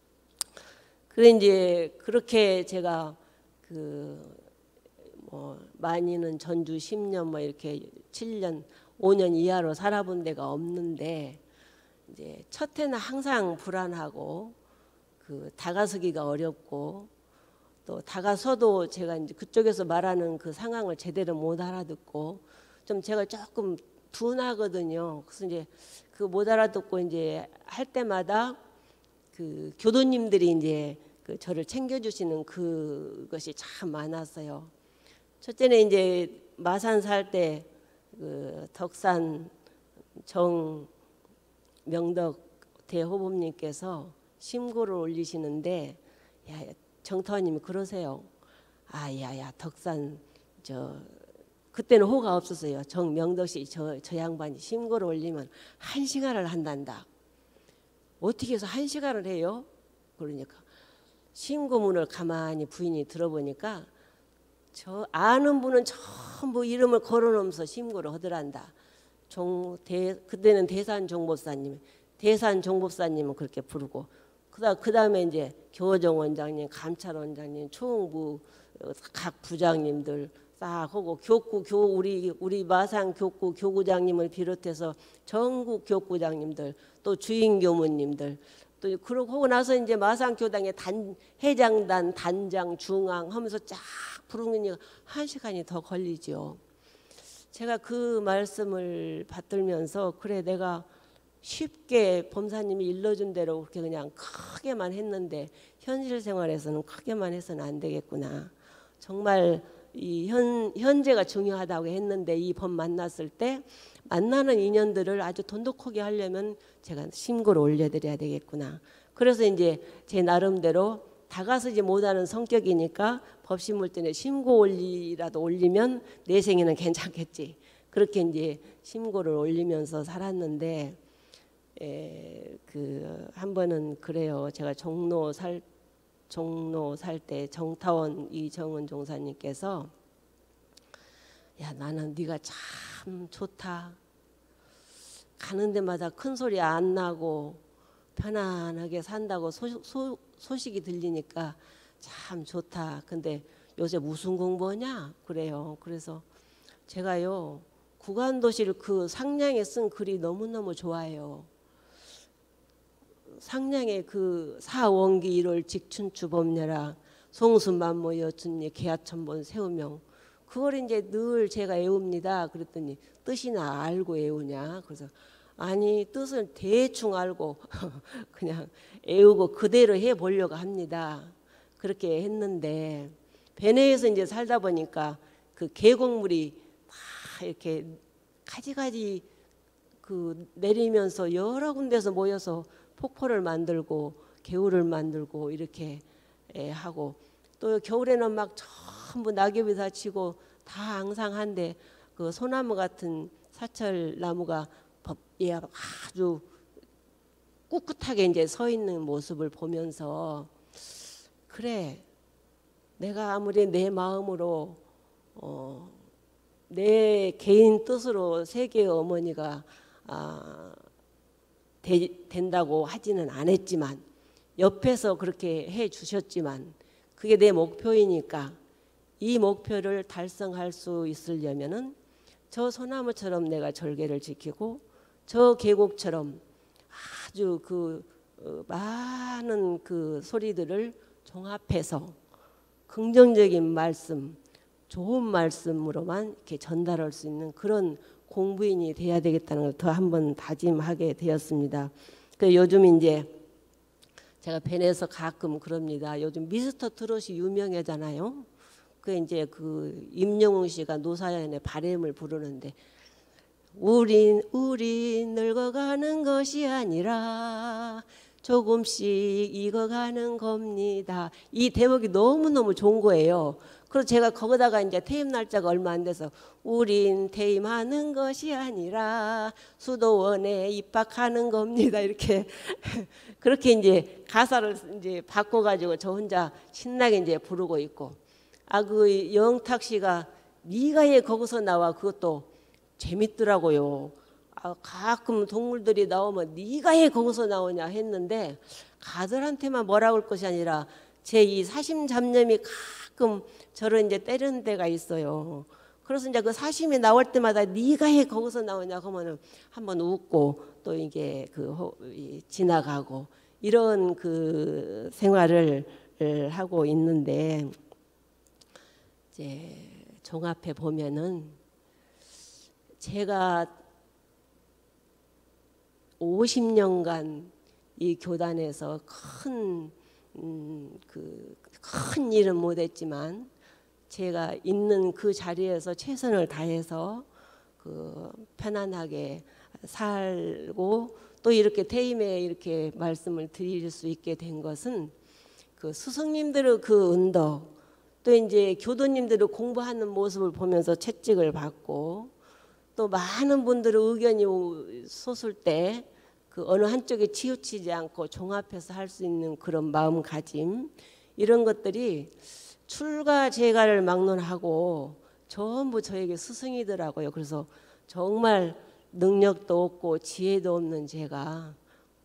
그래 이제 그렇게 제가 그 뭐 많이는 전주 십 년 뭐 이렇게 칠 년 오 년 이하로 살아본 데가 없는데 이제 첫 해는 항상 불안하고 그 다가서기가 어렵고 또 다가서도 제가 이제 그쪽에서 말하는 그 상황을 제대로 못 알아듣고 좀 제가 조금 둔하거든요. 그래서 이제 그 못 알아듣고 이제 할 때마다 그 교도님들이 이제 그 저를 챙겨주시는 그것이 참 많았어요. 첫째는 이제 마산 살 때 그 덕산 정명덕 대호범님께서 심고를 올리시는데 야, 정타원님이 그러세요. 아야야 덕산 저 그때는 호가 없었어요. 정명덕씨 저, 저 양반이 심고를 올리면 한 시간을 한단다. 어떻게 해서 한 시간을 해요? 그러니까 심고문을 가만히 부인이 들어보니까 저 아는 분은 전부 이름을 걸어놓으면서 심고를 하더란다. 종, 대, 그때는 대산 종법사님, 대산 종법사님은 그렇게 부르고 그다 그 다음에 이제 교정 원장님, 감찰 원장님, 총무 각 부장님들 싹 하고 교구 교 우리 우리 마산 교구 교구장님을 비롯해서 전국 교구장님들 또 주인 교무님들 또 그러고 하고 나서 이제 마산 교당의 단 회장단 단장 중앙 하면서 쫙 부르니까 한 시간이 더 걸리죠. 제가 그 말씀을 받들면서 그래 내가 쉽게 범사님이 일러준 대로 그렇게 그냥 크게만 했는데 현실 생활에서는 크게만 해서는 안 되겠구나. 정말 이 현, 현재가 중요하다고 했는데 이 법 만났을 때 만나는 인연들을 아주 돈독하게 하려면 제가 심고를 올려드려야 되겠구나. 그래서 이제 제 나름대로 다가서지 못하는 성격이니까 법신물 때문에 심고 올리라도 올리면 내 생에는 괜찮겠지. 그렇게 이제 심고를 올리면서 살았는데 에, 그 한 번은 그래요. 제가 종로 살 종로 살 때 정타원 이정은 종사님께서 야 나는 네가 참 좋다. 가는 데마다 큰 소리 안 나고 편안하게 산다고 소, 소, 소식이 들리니까 참 좋다. 근데 요새 무슨 공부하냐? 그래요. 그래서 제가요 구간도실 그 상냥에 쓴 글이 너무너무 좋아요. 상냥의 그 사원기 일월 직춘추 법녀라 송수만모 여춘예 계하천본 세우명 그걸 이제 늘 제가 애웁니다. 그랬더니 뜻이나 알고 애우냐? 그래서 아니 뜻을 대충 알고 그냥 애우고 그대로 해보려고 합니다. 그렇게 했는데 베네에서 이제 살다 보니까 그 계곡물이 다 이렇게 가지가지 그 내리면서 여러 군데서 모여서 폭포를 만들고 개울을 만들고 이렇게 하고 또 겨울에는 막 전부 낙엽이 다치고 다 앙상한데 그 소나무 같은 사철 나무가 아주 꿋꿋하게 이제 서 있는 모습을 보면서 그래 내가 아무리 내 마음으로 어, 내 개인 뜻으로 세계의 어머니가 아, 되, 된다고 하지는 않았지만 옆에서 그렇게 해 주셨지만 그게 내 목표이니까 이 목표를 달성할 수 있으려면은 저 소나무처럼 내가 절개를 지키고 저 계곡처럼 아주 그 어, 많은 그 소리들을 종합해서 긍정적인 말씀, 좋은 말씀으로만 이렇게 전달할 수 있는 그런 공부인이 돼야 되겠다는 걸 더 한번 다짐하게 되었습니다. 그 요즘 이제 제가 벤에서 가끔 그럽니다. 요즘 미스터 트롯이 유명하잖아요. 그 이제 그 임영웅 씨가 노사연의 바램을 부르는데 우린 우린 늙어가는 것이 아니라 조금씩 익어가는 겁니다. 이 대목이 너무너무 좋은 거예요. 그래서 제가 거기다가 이제 퇴임 날짜가 얼마 안 돼서 우린 퇴임하는 것이 아니라 수도원에 입학하는 겁니다. 이렇게 그렇게 이제 가사를 이제 바꿔가지고 저 혼자 신나게 이제 부르고 있고 아 그 영탁 씨가 네가 왜 거기서 나와 그것도 재밌더라고요. 아, 가끔 동물들이 나오면 네가 왜 거기서 나오냐 했는데 가들한테만 뭐라고 할 것이 아니라 제 이 사심 잡념이 가끔 저를 이제 때리는 데가 있어요. 그래서 이제 그 사심이 나올 때마다 네가 왜 거기서 나오냐 하면은 한번 웃고 또 이게 그 지나가고 이런 그 생활을 하고 있는데 이제 종합해 보면은 제가 오십 년간 이 교단에서 큰 음, 그 큰 일은 못했지만 제가 있는 그 자리에서 최선을 다해서 그 편안하게 살고 또 이렇게 퇴임에 이렇게 말씀을 드릴 수 있게 된 것은 그 스승님들의 그 은덕, 또 이제 교도님들의 공부하는 모습을 보면서 채찍을 받고, 또 많은 분들의 의견이 솟을 때 그 어느 한쪽에 치우치지 않고 종합해서 할 수 있는 그런 마음가짐, 이런 것들이 출가 재가를 막론하고 전부 저에게 스승이더라고요. 그래서 정말 능력도 없고 지혜도 없는 제가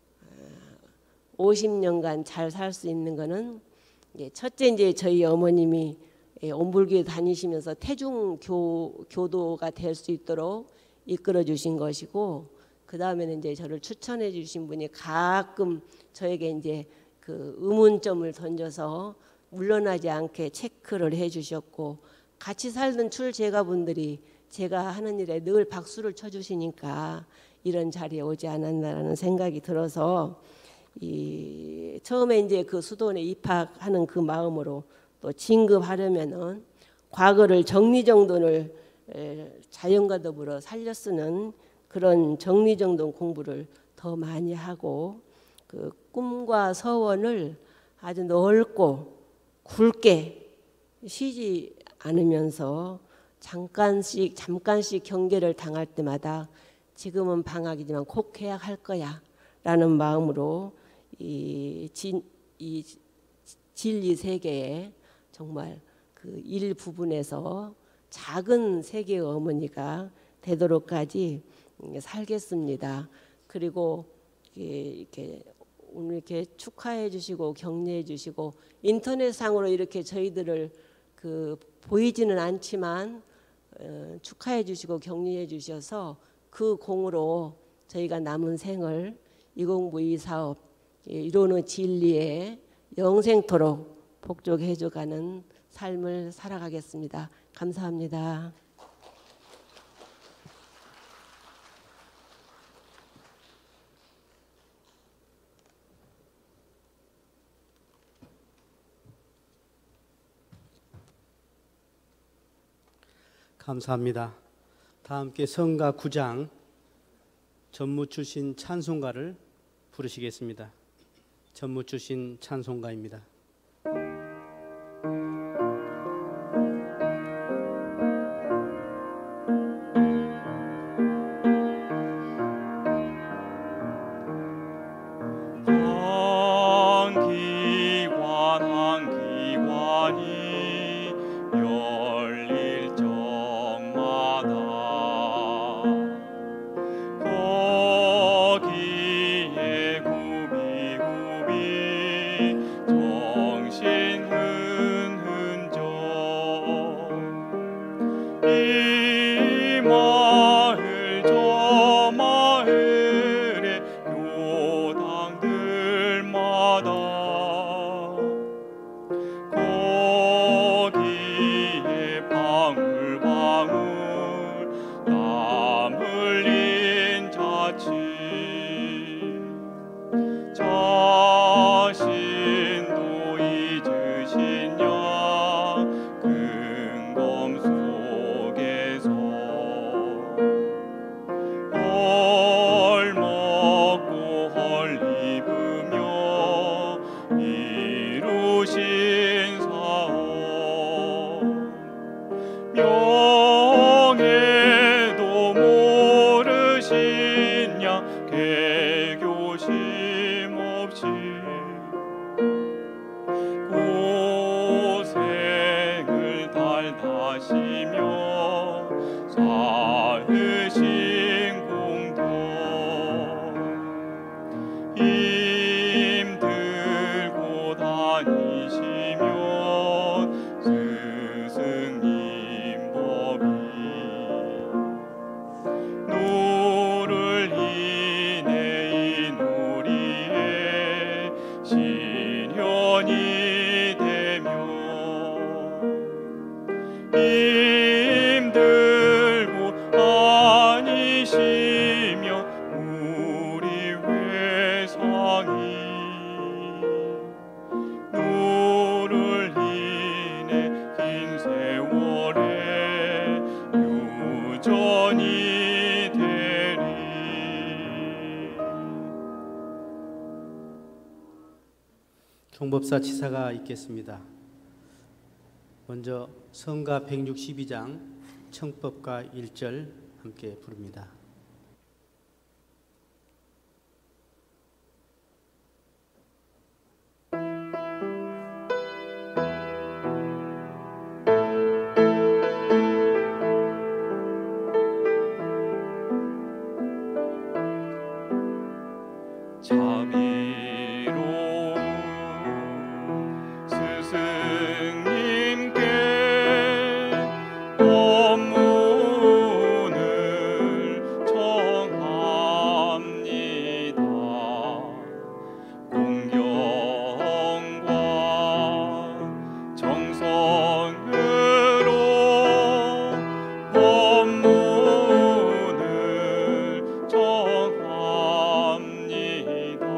오십 년간 잘 살 수 있는 거는 첫째 이제 저희 어머님이 온불교에 다니시면서 태중 교, 교도가 될 수 있도록 이끌어 주신 것이고, 그 다음에는 이제 저를 추천해 주신 분이 가끔 저에게 이제 그 의문점을 던져서 물러나지 않게 체크를 해 주셨고, 같이 살던 출제가분들이 제가 하는 일에 늘 박수를 쳐 주시니까 이런 자리에 오지 않았나라는 생각이 들어서 이 처음에 이제 그 수도원에 입학하는 그 마음으로 또 진급하려면은 과거를 정리정돈을 자연과 더불어 살려 쓰는 그런 정리정돈 공부를 더 많이 하고, 그 꿈과 서원을 아주 넓고 굵게 쉬지 않으면서 잠깐씩 잠깐씩 경계를 당할 때마다 지금은 방학이지만 꼭 해야 할 거야 라는 마음으로 이, 진, 이 진리 세계에 정말 그 일 부분에서 작은 세계의 어머니가 되도록까지 살겠습니다. 그리고 이렇게 오늘 이렇게 축하해 주시고 격려해 주시고 인터넷상으로 이렇게 저희들을 그 보이지는 않지만 어, 축하해 주시고 격려해 주셔서 그 공으로 저희가 남은 생을 이공부이 사업 이루는 진리에 영생토록 복족해 줘가는 삶을 살아가겠습니다. 감사합니다.
감사합니다. 다 함께 성가 구 장 전무 출신 찬송가를 부르시겠습니다. 전무 출신 찬송가입니다.
신현이 이시며 우리 회상이 너를 인해 긴 세월에 유전이 되리.
총법사 치사가 있겠습니다. 먼저 성가 백육십이 장 청법가 일 절 함께 부릅니다.
자비로운 스승님께 법문을 청합니다. 공경과 정성으로 법문을 청합니다.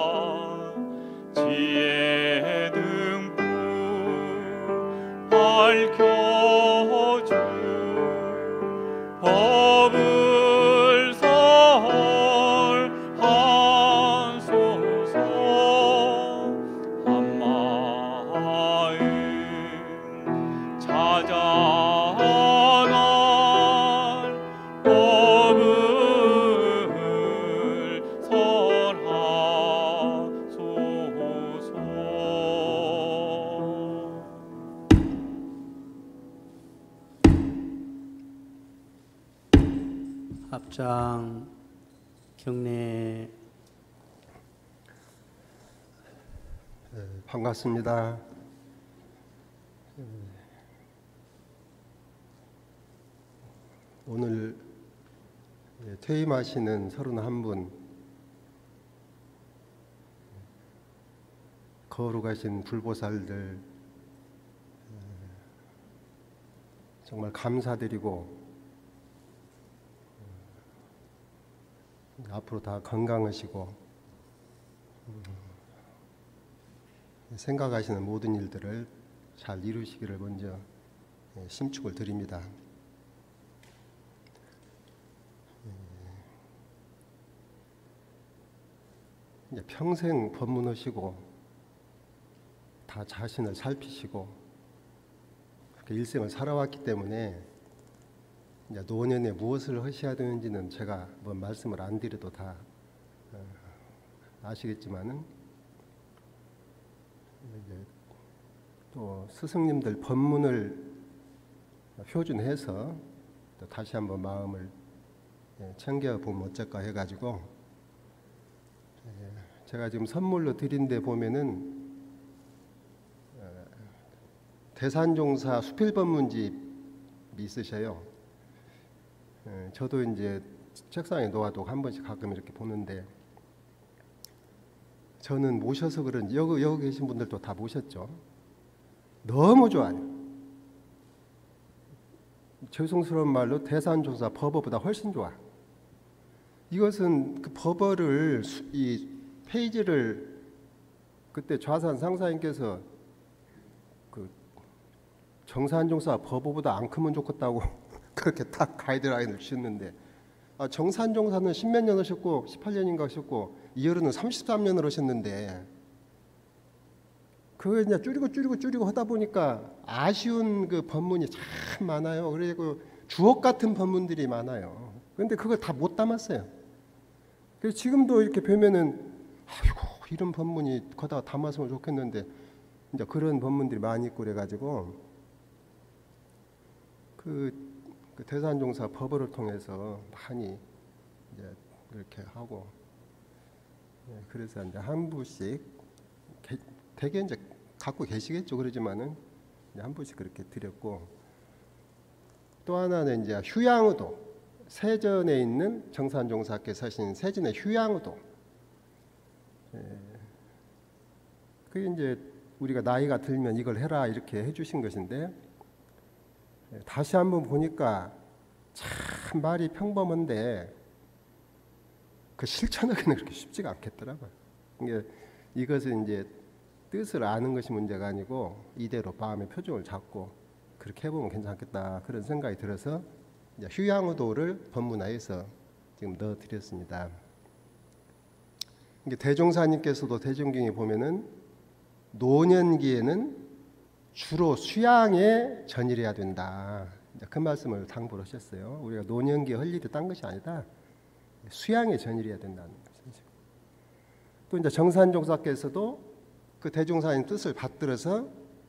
지혜 등불 밝혀주 법을 설하소서. 한마음 찾아갈 법을 설하소서.
합장 경례.
네, 반갑습니다. 오늘 퇴임하시는 서른한 분, 거룩하신 불보살들 정말 감사드리고, 앞으로 다 건강하시고 생각하시는 모든 일들을 잘 이루시기를 먼저 심축을 드립니다. 이제 평생 법문하시고 다 자신을 살피시고 그렇게 일생을 살아왔기 때문에 이제 노년에 무엇을 하셔야 되는지는 제가 뭐 말씀을 안 드려도 다 아시겠지만은, 이제 또 스승님들 법문을 표준해서 또 다시 한번 마음을 챙겨보면 어쩔까 해가지고, 제가 지금 선물로 드린 데 보면은 대산종사 수필법문집이 있으셔요. 저도 이제 책상에 놓아두고 한 번씩 가끔 이렇게 보는데, 저는 모셔서 그런지 여기, 여기 계신 분들도 다 모셨죠. 너무 좋아요. 죄송스러운 말로 대산종사 법어보다 훨씬 좋아. 이것은 그 법어를 수, 이 페이지를 그때 좌산 상사님께서 그 정산종사 법어보다 안 크면 좋겠다고 그렇게 딱 가이드라인을 주셨는데, 아, 정산종사는 십몇 년 하셨고 십팔 년인가 하셨고 이어르는 삼십삼 년을 하셨는데, 그걸 이제 줄이고 줄이고 줄이고 하다 보니까 아쉬운 그 법문이 참 많아요. 그리고 주옥 같은 법문들이 많아요. 그런데 그걸 다 못 담았어요. 그래서 지금도 이렇게 뵈면은 아이고 이런 법문이 거기다가 담았으면 좋겠는데, 이제 그런 법문들이 많이 있고 그래가지고 그, 그 대산종사 법어를 통해서 많이 이제 이렇게 하고, 예, 그래서 이제 한 부씩 게, 되게 이제 갖고 계시겠죠. 그러지만은 이제 한 부씩 그렇게 드렸고, 또 하나는 이제 휴양의도, 세전에 있는 정산종사께서 하신 세전의 휴양의도. 예, 그게 이제 우리가 나이가 들면 이걸 해라 이렇게 해주신 것인데, 예, 다시 한번 보니까 참 말이 평범한데 그 실천하기는 그렇게 쉽지가 않겠더라고요. 이게 이것은 이제 뜻을 아는 것이 문제가 아니고 이대로 마음의 표정을 잡고 그렇게 해보면 괜찮겠다 그런 생각이 들어서 이제 휴양우도를 법문화해서 지금 넣어드렸습니다. 이게 대종사님께서도 대종경에 보면은 노년기에는 주로 수양에 전일해야 된다. 이제 그 말씀을 당부를 하셨어요. 우리가 노년기에 할 일이 딴 것이 아니다. 수양에 전일해야 된다는 것이죠. 또 이제 정산종사께서도 그 대종사님 뜻을 받들어서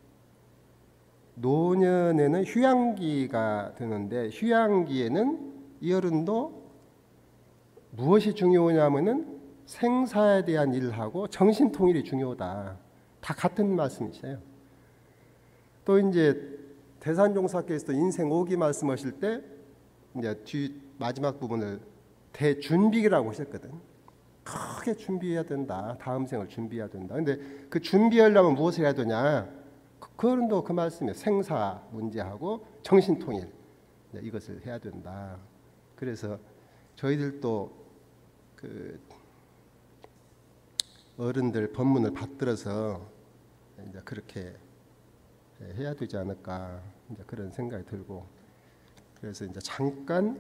노년에는 휴양기가 되는데 휴양기에는 이 어른도 무엇이 중요하냐면은 생사에 대한 일하고 정신통일이 중요하다. 다 같은 말씀이세요. 또 이제 대산종사께서도 인생 오기 말씀하실 때 이제 뒤 마지막 부분을 대준비라고 하셨거든. 크게 준비해야 된다. 다음 생을 준비해야 된다. 근데 그 준비하려면 무엇을 해야 되냐? 그 어른도 그 말씀이에요. 생사 문제하고 정신통일 이것을 해야 된다. 그래서 저희들도 그 어른들 법문을 받들어서 이제 그렇게 해야 되지 않을까 이제 그런 생각이 들고 그래서 이제 잠깐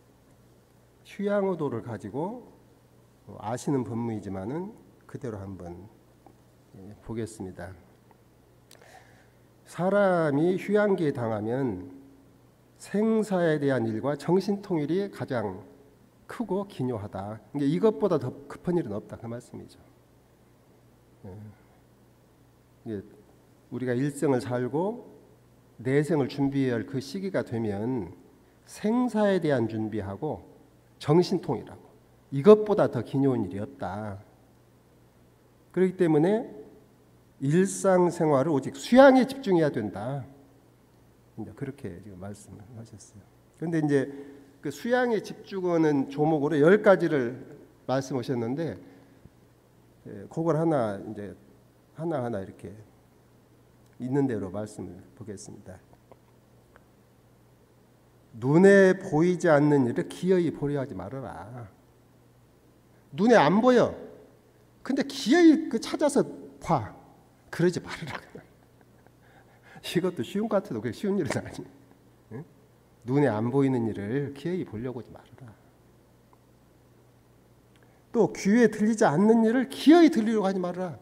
휴양우도를 가지고 아시는 법문이지만은 그대로 한번 보겠습니다. 사람이 휴양기에 당하면 생사에 대한 일과 정신통일이 가장 크고 기묘하다. 그러니까 이것보다 더 급한 일은 없다 그 말씀이죠. 예. 우리가 일생을 살고 내생을 준비해야 할 그 시기가 되면 생사에 대한 준비하고 정신통일하고 이것보다 더 기묘한 일이 없다. 그렇기 때문에 일상생활을 오직 수양에 집중해야 된다. 이제 그렇게 지금 말씀을 하셨어요. 그런데 이제 그 수양에 집중하는 조목으로 열 가지를 말씀하셨는데, 예, 그걸 하나 이제 하나 하나 이렇게 있는 대로 말씀을 보겠습니다. 눈에 보이지 않는 일을 기어이 보려 하지 말아라. 눈에 안 보여. 근데 기어이 그 찾아서 봐. 그러지 말아라. 이것도 쉬운 것 같아도 그게 쉬운 일은 아니. 응? 눈에 안 보이는 일을 기어이 보려고 하지 말아라. 또 귀에 들리지 않는 일을 기어이 들리려고 하지 말아라.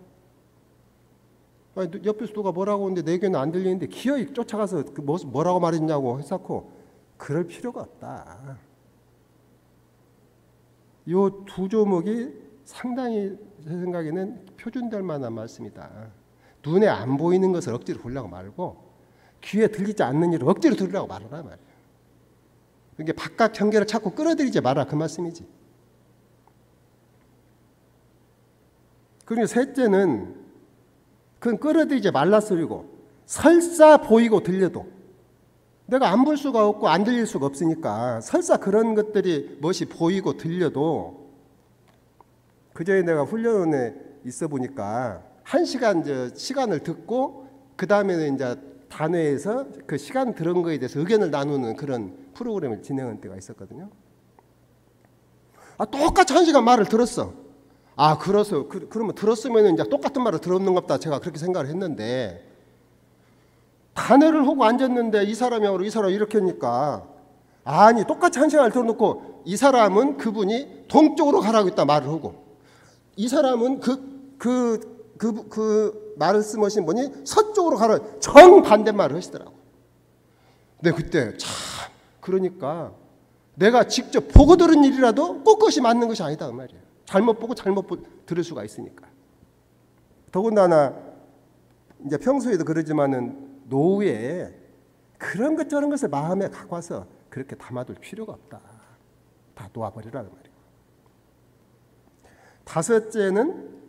아니, 옆에서 누가 뭐라고 하는데 내 귀는 안 들리는데 기어이 쫓아가서 그 뭐라고 말했냐고 해놓고 그럴 필요가 없다. 이 두 조목이 상당히 제 생각에는 표준될 만한 말씀이다. 눈에 안 보이는 것을 억지로 보려고 말고 귀에 들리지 않는 일을 억지로 들으려고 말하라 말이야. 그게 바깥 경계를 자꾸 끌어들이지 마라 그 말씀이지. 그리고 셋째는 그건 끌어들이지 말라 소리고 설사 보이고 들려도 내가 안 볼 수가 없고 안 들릴 수가 없으니까 설사 그런 것들이 무엇이 보이고 들려도 그전에 내가 훈련원에 있어 보니까 한 시간 저 시간을 듣고 그 다음에는 이제 단회에서 그 시간 들은 거에 대해서 의견을 나누는 그런 프로그램을 진행한 때가 있었거든요. 아, 똑같이 한 시간 말을 들었어. 아, 그래서 그, 그러면 들었으면 이제 똑같은 말을 들었는 것 같다. 제가 그렇게 생각을 했는데 단회를 하고 앉았는데 이 사람이 하고 이 사람이 이렇게 하니까 아니 똑같이 한 시간을 들어놓고 이 사람은 그분이 동쪽으로 가라고 했다 말을 하고 이 사람은 그 그 그 그 말을 쓰신 분이 서쪽으로 가라 정반대 말을 하시더라고. 근데 그때 참 그러니까 내가 직접 보고 들은 일이라도 꼭 그것이 맞는 것이 아니다 그 말이에요. 잘못 보고 잘못 보, 들을 수가 있으니까. 더군다나 이제 평소에도 그러지만은 노후에 그런 것 저런 것을 마음에 갖고 와서 그렇게 담아둘 필요가 없다. 다 놓아버리라는 말이에요. 다섯째는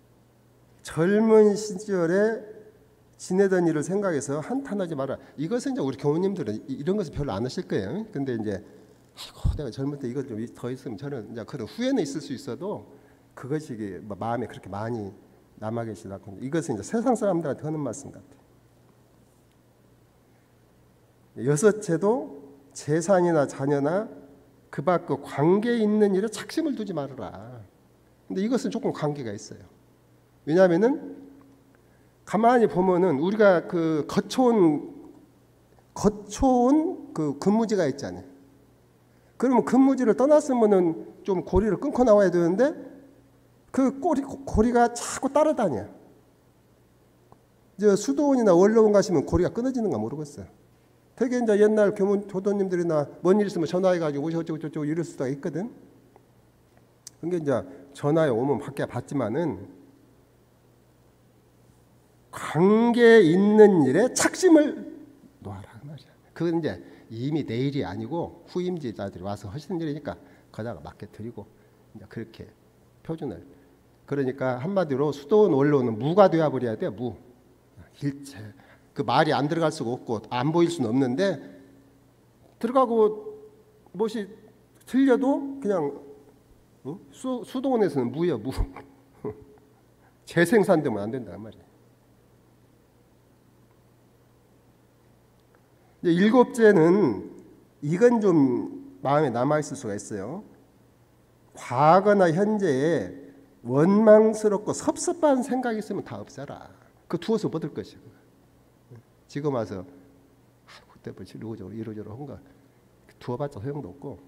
젊은 시절에 지내던 일을 생각해서 한탄하지 마라. 이것은 이제 우리 교우님들은 이런 것을 별로 안 하실 거예요. 근데 이제 아이고 내가 젊을 때 이것 좀 더 있으면 저는 이제 그런 후회는 있을 수 있어도 그것이 마음에 그렇게 많이 남아 계시다. 이것은 이제 세상 사람들한테 하는 말씀 같아요. 여섯째도 재산이나 자녀나 그 밖 그 관계 있는 일에 착심을 두지 말아라. 근데 이것은 조금 관계가 있어요. 왜냐하면은 가만히 보면은 우리가 그 거쳐온 거쳐온 그 근무지가 있잖아요. 그러면 근무지를 떠났으면은 좀 고리를 끊고 나와야 되는데 그 꼬리, 고리가 자꾸 따라다녀. 이제 수도원이나 원로원 가시면 고리가 끊어지는가 모르겠어요. 되게 이제 옛날 교문 교도님들이나 뭔 일 있으면 전화해가지고 오셔 어쩌고 저쩌고 이럴 수가 있거든. 그게 이제 전화에 오면 밖에 받지만은 관계 있는 일에 착심을 놓아라 그 말이야. 그건 이제 이미 내 일이 아니고 후임지자들이 와서 하시는 일이니까 거다가 맡겨 드리고 이제 그렇게 표준을. 그러니까 한마디로 수도원 원로는 무가 되어 버려야 돼. 무. 일체. 그 말이 안 들어갈 수가 없고 안 보일 수는 없는데 들어가고 무엇이 틀려도 그냥 어? 수, 수도원에서는 무야 무. 재생산되면 안 된다 말이야. 이제 일곱째는 이건 좀 마음에 남아 있을 수가 있어요. 과거나 현재에 원망스럽고 섭섭한 생각이 있으면 다 없애라. 그 두어서 뻗을 것이고. 지금 와서 아, 그때 뭐 이러저러 이러저러 한가 두어봤자 소용도 없고.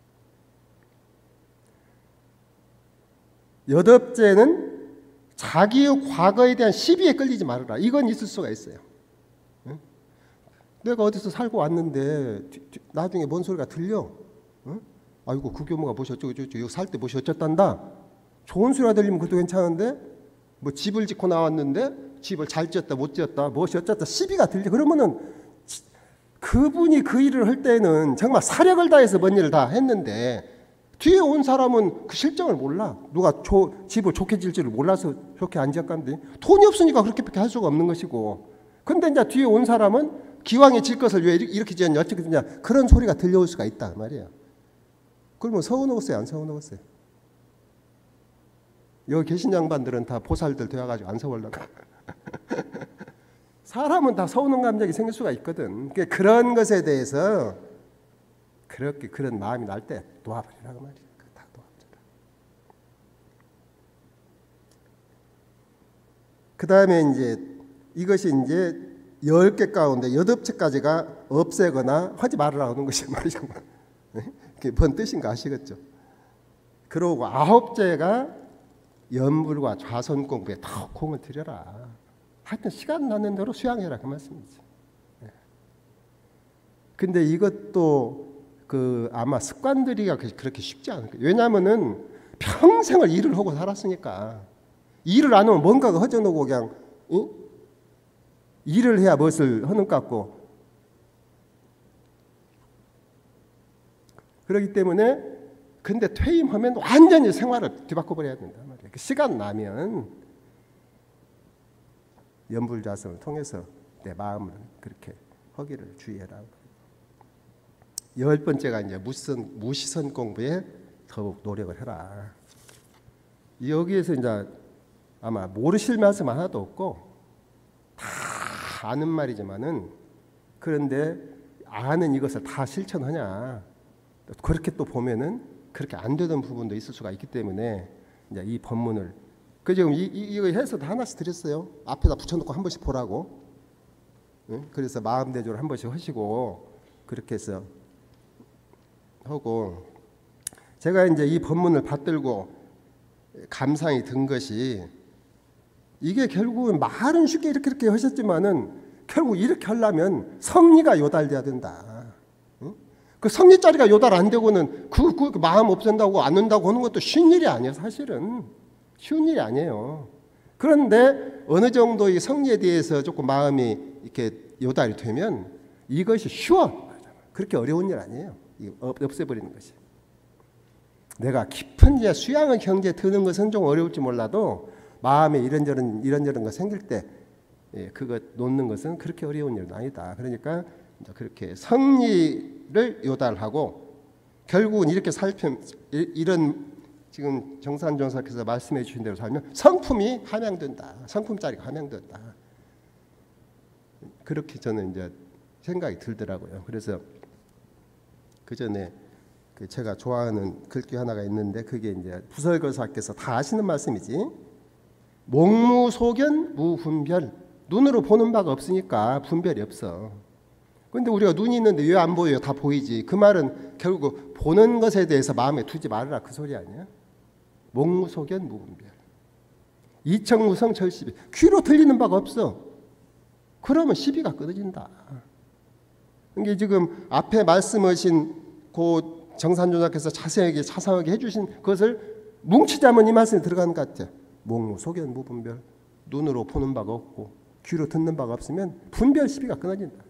여덟째는 자기의 과거에 대한 시비에 끌리지 말아라. 이건 있을 수가 있어요. 응? 내가 어디서 살고 왔는데 뒤, 뒤, 나중에 뭔 소리가 들려? 응? 아이고 그 교모가 뭐시 어쩌고 저쩌고 여기 살 때 뭐시 어쩌단다. 좋은 소리가 들리면 그것도 괜찮은데 뭐 집을 짓고 나왔는데 집을 잘 지었다 못 지었다 무엇이 어쩌다 시비가 들려. 그러면은 그분이 그 일을 할 때는 정말 사력을 다해서 뭔 일을 다 했는데 뒤에 온 사람은 그 실정을 몰라. 누가 조, 집을 좋게 지을지를 몰라서 좋게 안 지었건데 돈이 없으니까 그렇게밖에 할 수가 없는 것이고. 근데 이제 뒤에 온 사람은 기왕에 질 것을 왜 이렇게 지었냐 어떻게 되냐 그런 소리가 들려올 수가 있다 말이에요. 그러면 서운하겠어요 안 서운하겠어요? 여기 계신 양반들은 다 보살들 되어가지고 안 서울라고. 사람은 다 서운한 감정이 생길 수가 있거든. 그러니까 그런 것에 대해서 그렇게 그런 마음이 날 때 놓아버리라고 말이야. 다 놓아버리라. 그 다음에 이제 이것이 이제 열 개 가운데 여덟 채까지가 없애거나 하지 말으라 하는 것이 말이죠. 그게 뭔 뜻인가 아시겠죠? 그러고 아홉째가 연불과 좌선 공부에 더 공을 들여라. 하여튼 시간 나는 대로 수양해라 그 말씀이지. 근데 이것도 그 아마 습관들이가 그렇게 쉽지 않을 거예요. 왜냐하면은 평생을 일을 하고 살았으니까 일을 안 하면 뭔가가 허전하고 그냥 응? 일을 해야 무엇을 하는 것 같고 그렇기 때문에 근데 퇴임하면 완전히 생활을 뒤바꿔 버려야 된다 말이에요. 시간 나면 연불좌선을 통해서 내 마음을 그렇게 하기를 주의해라. 열 번째가 이제 무시선, 무시선 공부에 더욱 노력을 해라. 여기에서 이제 아마 모르실 말씀 하나도 없고 다 아는 말이지만은 그런데 아는 이것을 다 실천하냐? 그렇게 또 보면은 그렇게 안 되던 부분도 있을 수가 있기 때문에 이제 이 법문을 그 지금 이, 이, 이거 해서 다 하나씩 드렸어요. 앞에다 붙여놓고 한 번씩 보라고. 응? 그래서 마음 대조를 한 번씩 하시고 그렇게 해서 하고 제가 이제 이 법문을 받들고 감상이 든 것이 이게 결국은 말은 쉽게 이렇게 이렇게 하셨지만은 결국 이렇게 하려면 성리가 요달돼야 된다. 응? 그 성리 자리가 요달 안 되고는 그, 그 마음 없앤다고 안 온다고 하는 것도 쉬운 일이 아니에요. 사실은 쉬운 일이 아니에요. 그런데 어느 정도 이 성리에 대해서 조금 마음이 이렇게 요달이 되면 이것이 쉬워. 그렇게 어려운 일 아니에요. 없애버리는 것이. 내가 깊은 이제 수양의 경지에 드는 것은 좀 어려울지 몰라도 마음에 이런저런 이런저런 거 생길 때 예, 그거 놓는 것은 그렇게 어려운 일은 아니다. 그러니까 이제 그렇게 성리를 요달하고 결국은 이렇게 살펴 이런 지금 정산종사께서 말씀해 주신 대로 살면 성품이 함양된다. 성품짜리가 함양된다. 그렇게 저는 이제 생각이 들더라고요. 그래서 그 전에 그 제가 좋아하는 글귀 하나가 있는데 그게 이제 부설거사께서 다 아시는 말씀이지. 목무소견 무분별. 눈으로 보는 바가 없으니까 분별이 없어. 근데 우리가 눈이 있는데 왜 안 보여요? 다 보이지. 그 말은 결국 보는 것에 대해서 마음에 두지 말아라 그 소리 아니야? 목무소견 무분별. 이청무성 절시비. 귀로 들리는 바가 없어. 그러면 시비가 끊어진다. 이게 지금 앞에 말씀하신 그 정산조사께서 자세하게 자상하게 해주신 것을 뭉치자면 이 말씀이 들어가는 것 같아. 목무소견 무분별. 눈으로 보는 바가 없고 귀로 듣는 바가 없으면 분별 시비가 끊어진다.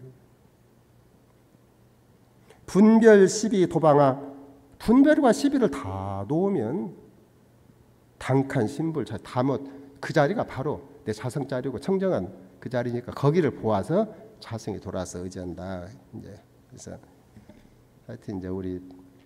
분별 시비 도방아. 분별과 시비를 다 놓으면 당칸 신불 다못 그 자리가 바로 내 자성 자리고 청정한 그 자리니까 거기를 보아서 자성이 돌아서 의지한다. 이제 그래서 하여튼 이제 우리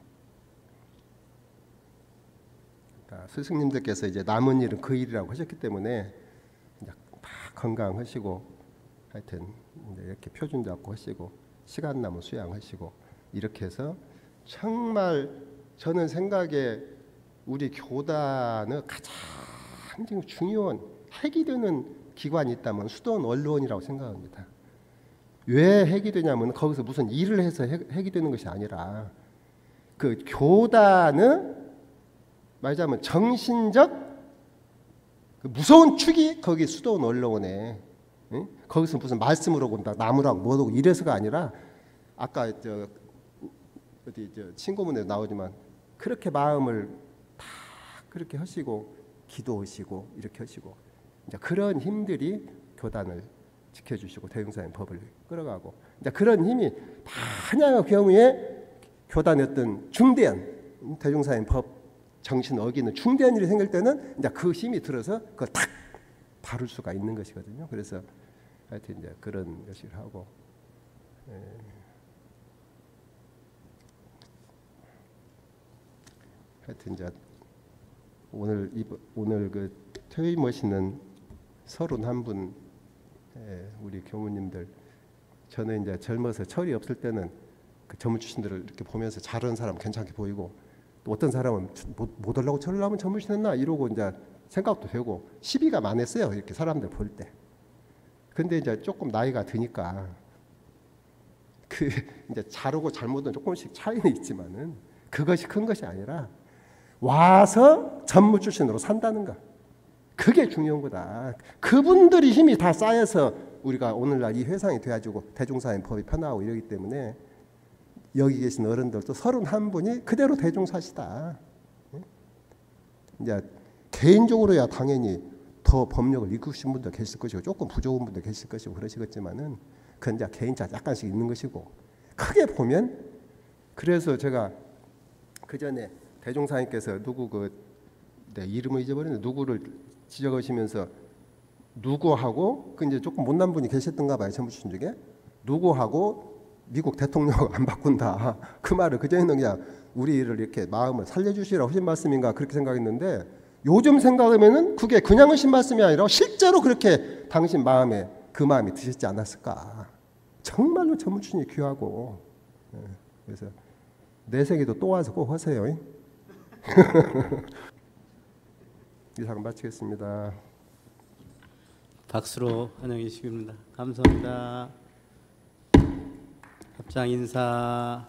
스승님들께서 이제 남은 일은 그 일이라고 하셨기 때문에 이제 다 건강하시고 하여튼 이제 이렇게 표준 잡고 하시고 시간 남은 수양하시고 이렇게 해서 정말 저는 생각에 우리 교단의 가장 지금 중요한 핵이 되는 기관이 있다면 수도원 언론이라고 생각합니다. 왜 핵이 되냐면 거기서 무슨 일을 해서 핵, 핵이 되는 것이 아니라 그 교단의 말하자면 정신적 그 무서운 축이 거기 수도원 언론에 응? 거기서 무슨 말씀으로 본다 나무라고 뭐라고 이래서가 아니라 아까 저 어디 저 친구문에 나오지만 그렇게 마음을 다 그렇게 하시고 기도하시고 이렇게 하시고 이제 그런 힘들이 교단을 지켜주시고 대종사님 법을 끌어가고 이제 그런 힘이 만약의 경우에 교단의 어떤 중대한 대종사님 법 정신 어기는 중대한 일이 생길 때는 이제 그 힘이 들어서 그걸 탁 바를 수가 있는 것이거든요. 그래서 하여튼 이제 그런 것을 하고 예. 하여튼 이제 오늘 이 오늘 그 퇴임하시는 서른한 분 우리 교무님들 저는 이제 젊어서 철이 없을 때는 그 전문 출신들을 이렇게 보면서 잘하는 사람 괜찮게 보이고 또 어떤 사람은 못, 못 하려고 철을 하면 전문 출신했나 이러고 이제 생각도 되고 시비가 많았어요 이렇게 사람들 볼 때. 근데 이제 조금 나이가 드니까 그 이제 잘하고 잘못은 조금씩 차이는 있지만은 그것이 큰 것이 아니라 와서 전무 출신으로 산다는 거. 그게 중요한 거다. 그분들이 힘이 다 쌓여서 우리가 오늘날 이 회상이 돼가지고 대종사님 법이 편하고 이러기 때문에 여기 계신 어른들도 서른한 분이 그대로 대종사시다. 이제 개인적으로야 당연히 더 법력을 익으신 분도 계실 것이고 조금 부족한 분도 계실 것이고 그러시겠지만은 그건 이제 개인차 약간씩 있는 것이고 크게 보면 그래서 제가 그 전에 대종사님께서 누구 그 내 이름을 잊어버렸는데 누구를 지적하시면서 누구하고 그 이제 조금 못난 분이 계셨던가 봐요 전부 출신 중에 누구하고 미국 대통령 안 바꾼다 그 말을 그전에는 그냥 우리를 이렇게 마음을 살려주시라고 하신 말씀인가 그렇게 생각했는데 요즘 생각하면은 그게 그냥 하신 말씀이 아니라 실제로 그렇게 당신 마음에 그 마음이 드셨지 않았을까. 정말로 전문 출신이 귀하고 그래서 내생에도 또 와서 꼭 하세요. 이상 마치겠습니다.
박수로 환영해 주시겠습니다. 감사합니다. 합장 인사.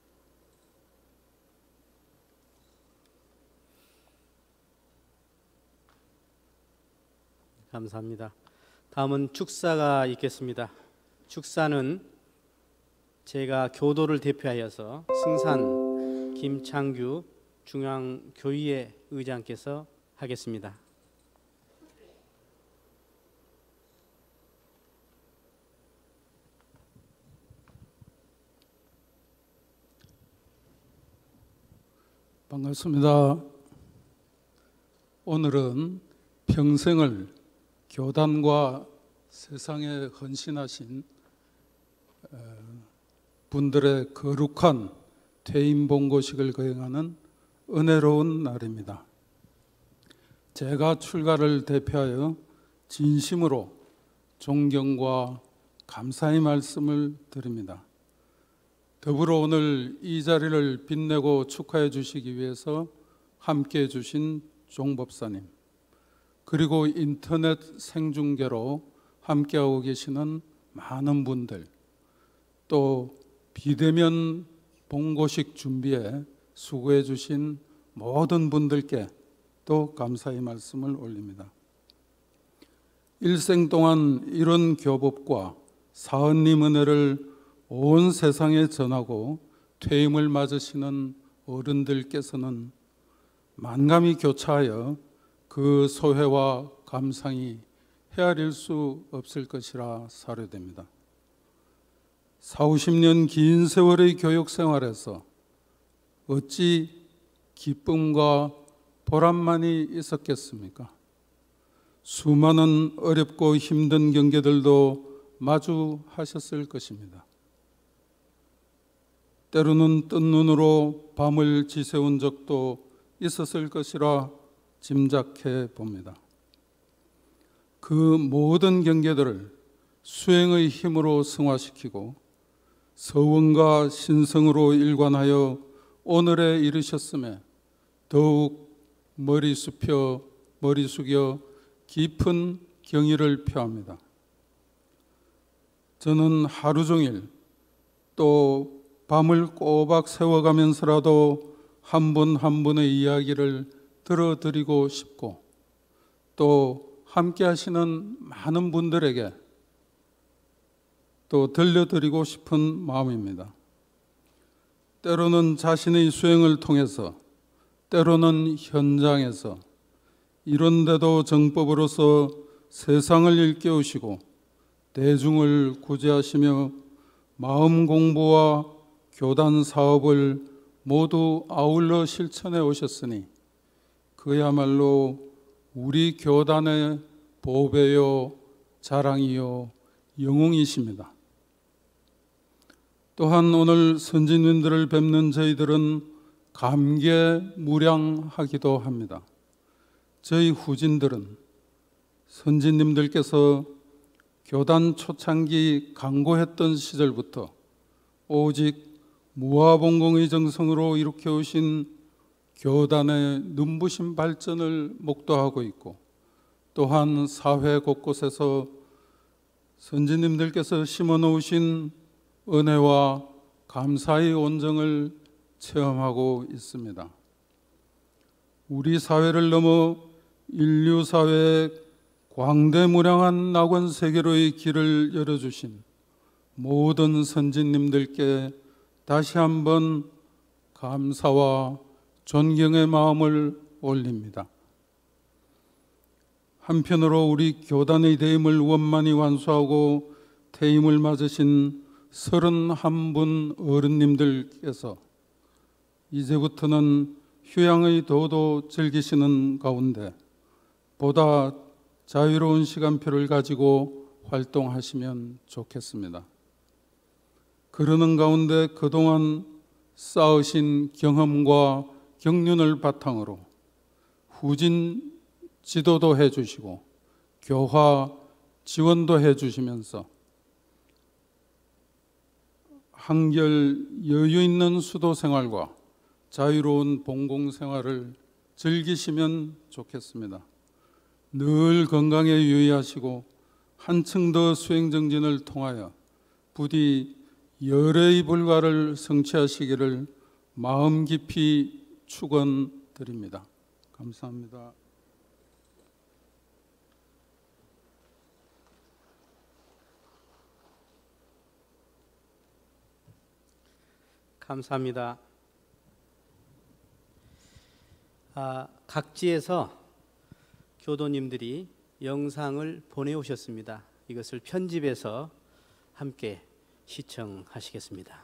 감사합니다. 다음은 축사가 있겠습니다. 축사는 제가 교도를 대표하여서 승산 김창규 중앙교의회 의장께서 하겠습니다.
반갑습니다. 오늘은 평생을 교단과 세상에 헌신하신 분들의 거룩한 퇴임 봉고식을 거행하는 은혜로운 날입니다. 제가 출가를 대표하여 진심으로 존경과 감사의 말씀을 드립니다. 더불어 오늘 이 자리를 빛내고 축하해 주시기 위해서 함께해 주신 종법사님, 그리고 인터넷 생중계로 함께하고 계시는 많은 분들, 또 비대면 본고식 준비에 수고해 주신 모든 분들께 또 감사의 말씀을 올립니다. 일생 동안 이런 교법과 사은님 은혜를 온 세상에 전하고 퇴임을 맞으시는 어른들께서는 만감이 교차하여 그 소회와 감상이 헤아릴 수 없을 것이라 사료됩니다. 사오십 년 긴 세월의 교육 생활에서 어찌 기쁨과 보람만이 있었겠습니까? 수많은 어렵고 힘든 경계들도 마주하셨을 것입니다. 때로는 뜬 눈으로 밤을 지새운 적도 있었을 것이라 짐작해 봅니다. 그 모든 경계들을 수행의 힘으로 승화시키고 서원과 신성으로 일관하여 오늘에 이르셨음에 더욱 머리 숙여 머리 숙여 깊은 경의를 표합니다. 저는 하루 종일 또 밤을 꼬박 세워가면서라도 한 분 한 분의 이야기를 들어드리고 싶고, 또 함께 하시는 많은 분들에게 또 들려드리고 싶은 마음입니다. 때로는 자신의 수행을 통해서, 때로는 현장에서, 이런데도 정법으로서 세상을 일깨우시고 대중을 구제하시며 마음 공부와 교단 사업을 모두 아울러 실천해 오셨으니 그야말로 우리 교단의 보배요 자랑이요 영웅이십니다. 또한 오늘 선진님들을 뵙는 저희들은 감개무량하기도 합니다. 저희 후진들은 선진님들께서 교단 초창기 강고했던 시절부터 오직 무아봉공의 정성으로 일으켜오신 교단의 눈부신 발전을 목도하고 있고, 또한 사회 곳곳에서 선진님들께서 심어놓으신 은혜와 감사의 온정을 체험하고 있습니다. 우리 사회를 넘어 인류 사회에 광대무량한 낙원 세계로의 길을 열어주신 모든 선진님들께 다시 한번 감사와 존경의 마음을 올립니다. 한편으로 우리 교단의 대임을 원만히 완수하고 퇴임을 맞으신 서른한 분 어른님들께서 이제부터는 휴양의 도도 즐기시는 가운데 보다 자유로운 시간표를 가지고 활동하시면 좋겠습니다. 그러는 가운데 그동안 쌓으신 경험과 경륜을 바탕으로 후진 지도도 해주시고 교화 지원도 해주시면서 한결 여유 있는 수도 생활과 자유로운 봉공 생활을 즐기시면 좋겠습니다. 늘 건강에 유의하시고 한층 더 수행 정진을 통하여 부디 열의 불가를 성취하시기를 마음 깊이 축원드립니다. 감사합니다.
감사합니다. 아, 각지에서 교도님들이 영상을 보내오셨습니다. 이것을 편집해서 함께 시청하시겠습니다.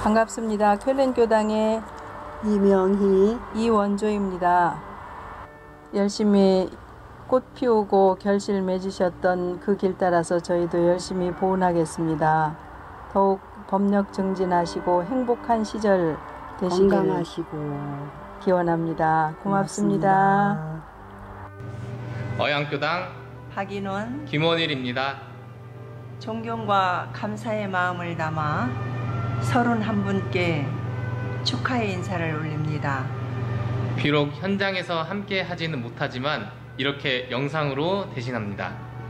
반갑습니다. 쾰른교당의
이명희,
이원조입니다. 열심히 꽃 피우고 결실 맺으셨던 그 길 따라서 저희도 열심히 보훈하겠습니다. 더욱 법력 정진하시고 행복한 시절 되시길
건강하시고
기원합니다. 고맙습니다.
고맙습니다.
어양교당
박인원,
김원일입니다.
존경과 감사의 마음을 담아 서른한 분께 축하의 인사를 올립니다.
비록 현장에서 함께 하지는 못하지만 이렇게 영상으로 대신합니다.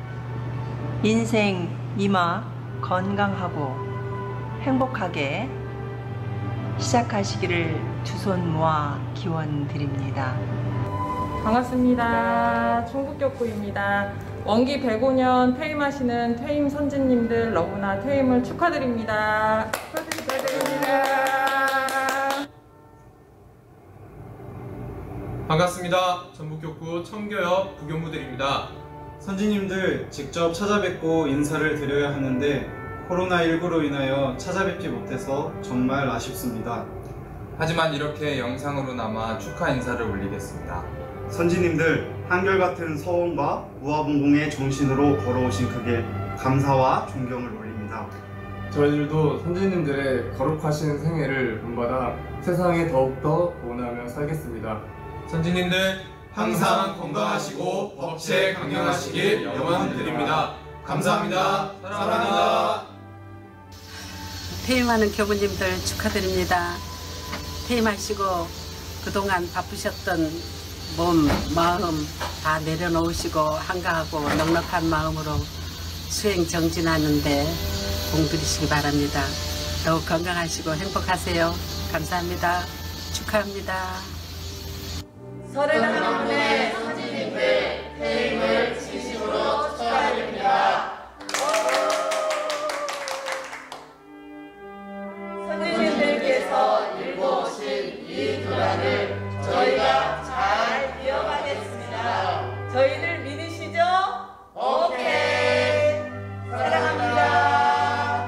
인생 이마 건강하고 행복하게 시작하시기를 두 손 모아 기원 드립니다.
반갑습니다. 충북교구입니다. 원기 백오 년 퇴임하시는 퇴임 선진님들 너무나 퇴임을 축하드립니다. 축하드립니다.
반갑습니다. 전북교구 청교협 부교무들입니다.
선진님들 직접 찾아뵙고 인사를 드려야 하는데 코로나십구로 인하여 찾아뵙지 못해서 정말 아쉽습니다.
하지만 이렇게 영상으로나마 축하 인사를 올리겠습니다.
선진님들 한결같은 서원과 무아봉공의 정신으로 걸어오신 그 길 감사와 존경을 올립니다.
저희들도 선진님들의 거룩하신 생애를 본받아 세상에 더욱더 보온하며 살겠습니다. 선진님들 항상 건강하시고 법체 강령하시길 염원드립니다. 감사합니다. 사랑합니다.
퇴임하는 교부님들 축하드립니다. 퇴임하시고 그동안 바쁘셨던 몸, 마음 다 내려놓으시고 한가하고 넉넉한 마음으로 수행 정진하는데 공들이시기 바랍니다. 더욱 건강하시고 행복하세요. 감사합니다. 축하합니다.
서른한 분의 선진님들 퇴임을 진심으로 축하드립니다. 선진님들께서 일궈오신 이 교단을 저희가 잘 이어가겠습니다. 저희를 믿으시죠? 오케이. 사랑합니다.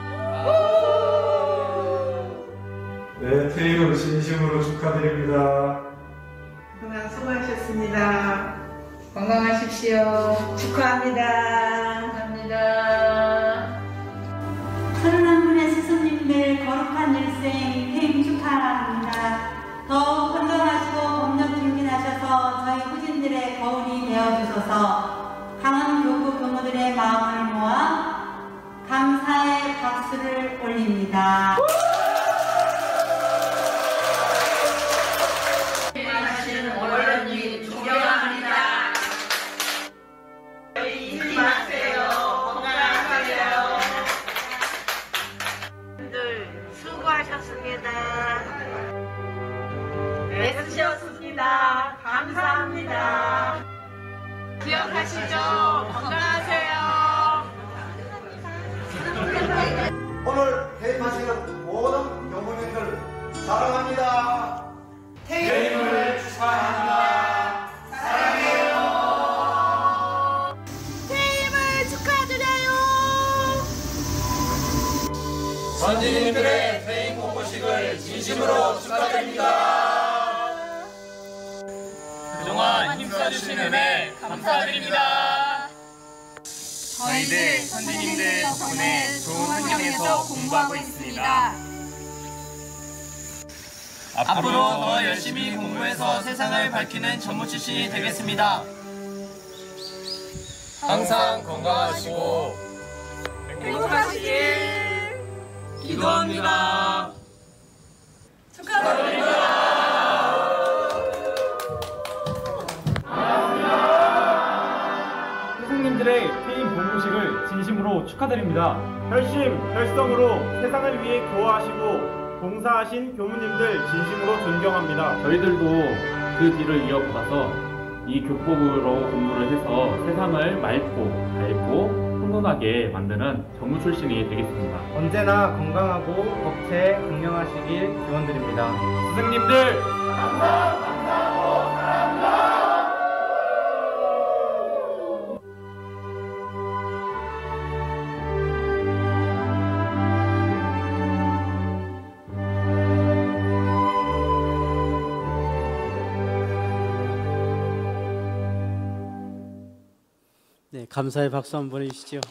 네, 퇴임을 진심으로 축하드립니다.
그동안 수고하셨습니다. 건강하십시오. 축하합니다.
감사합니다.
서른한 분의 스승님들 거룩한 일생 퇴임 축하합니다. 더 건강하시고 법력 증진하셔서 저희 후진들의 거울이 되어주셔서 강한 교구 교무들의 마음을 모아 감사의 박수를 올립니다.
어른님 존경합니다. 잊지 마세요. 건강하세요. 들 수고하셨습니다. 애쓰셨습니다. 감사합니다. 기억하시죠? 건강하세요.
오늘 퇴임하시는 모든 교무님들 사랑합니다. 퇴임을 축하합니다. 사랑해요.
퇴임을 축하드려요.
선진님들의 퇴임 공고식을 진심으로 축하드립니다.
그동안 힘써주신 은혜 감사드립니다. 저희들 선생님들 덕분에 좋은 환경에서 공부하고 있습니다. 앞으로 더 열심히 공부해서 세상을 밝히는 전무 출신이 되겠습니다. 항상 건강하시고
행복하시길
기도합니다.
축하드립니다.
스승님들의 퇴임 본고식을 진심으로 축하드립니다.
혈심, 혈성으로 세상을 위해 교화하시고 봉사하신 교무님들 진심으로 존경합니다.
저희들도 그 뒤를 이어받아서 이 교법으로 공부를 해서 세상을 맑고 밝고 훈훈하게 만드는 전무 출신이 되겠습니다.
언제나 건강하고 법체 강령하시길 기원드립니다.
스승님들 감사, 감사하고 사랑합니다.
네, 감사의 박수 한번 보내주시죠.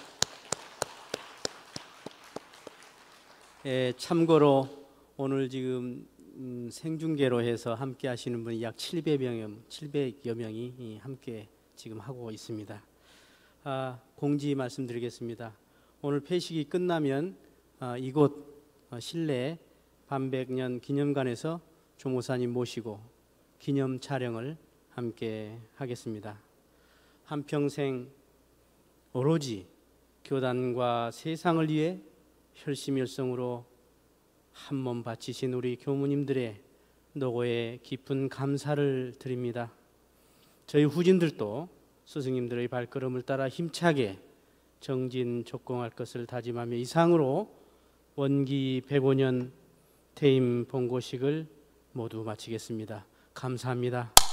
예, 참고로 오늘 지금 음, 생중계로 해서 함께 하시는 분이 약 칠백여 명이 함께 지금 하고 있습니다. 아, 공지 말씀드리겠습니다. 오늘 폐식이 끝나면 아, 이곳 실내 반백년 기념관에서 조무사님 모시고 기념 촬영을 함께 하겠습니다. 한평생 오로지 교단과 세상을 위해 혈심혈성으로 한 몸 바치신 우리 교무님들의 노고에 깊은 감사를 드립니다. 저희 후진들도 스승님들의 발걸음을 따라 힘차게 정진족공할 것을 다짐하며 이상으로 원기 백오 년 퇴임 본고식을 모두 마치겠습니다. 감사합니다.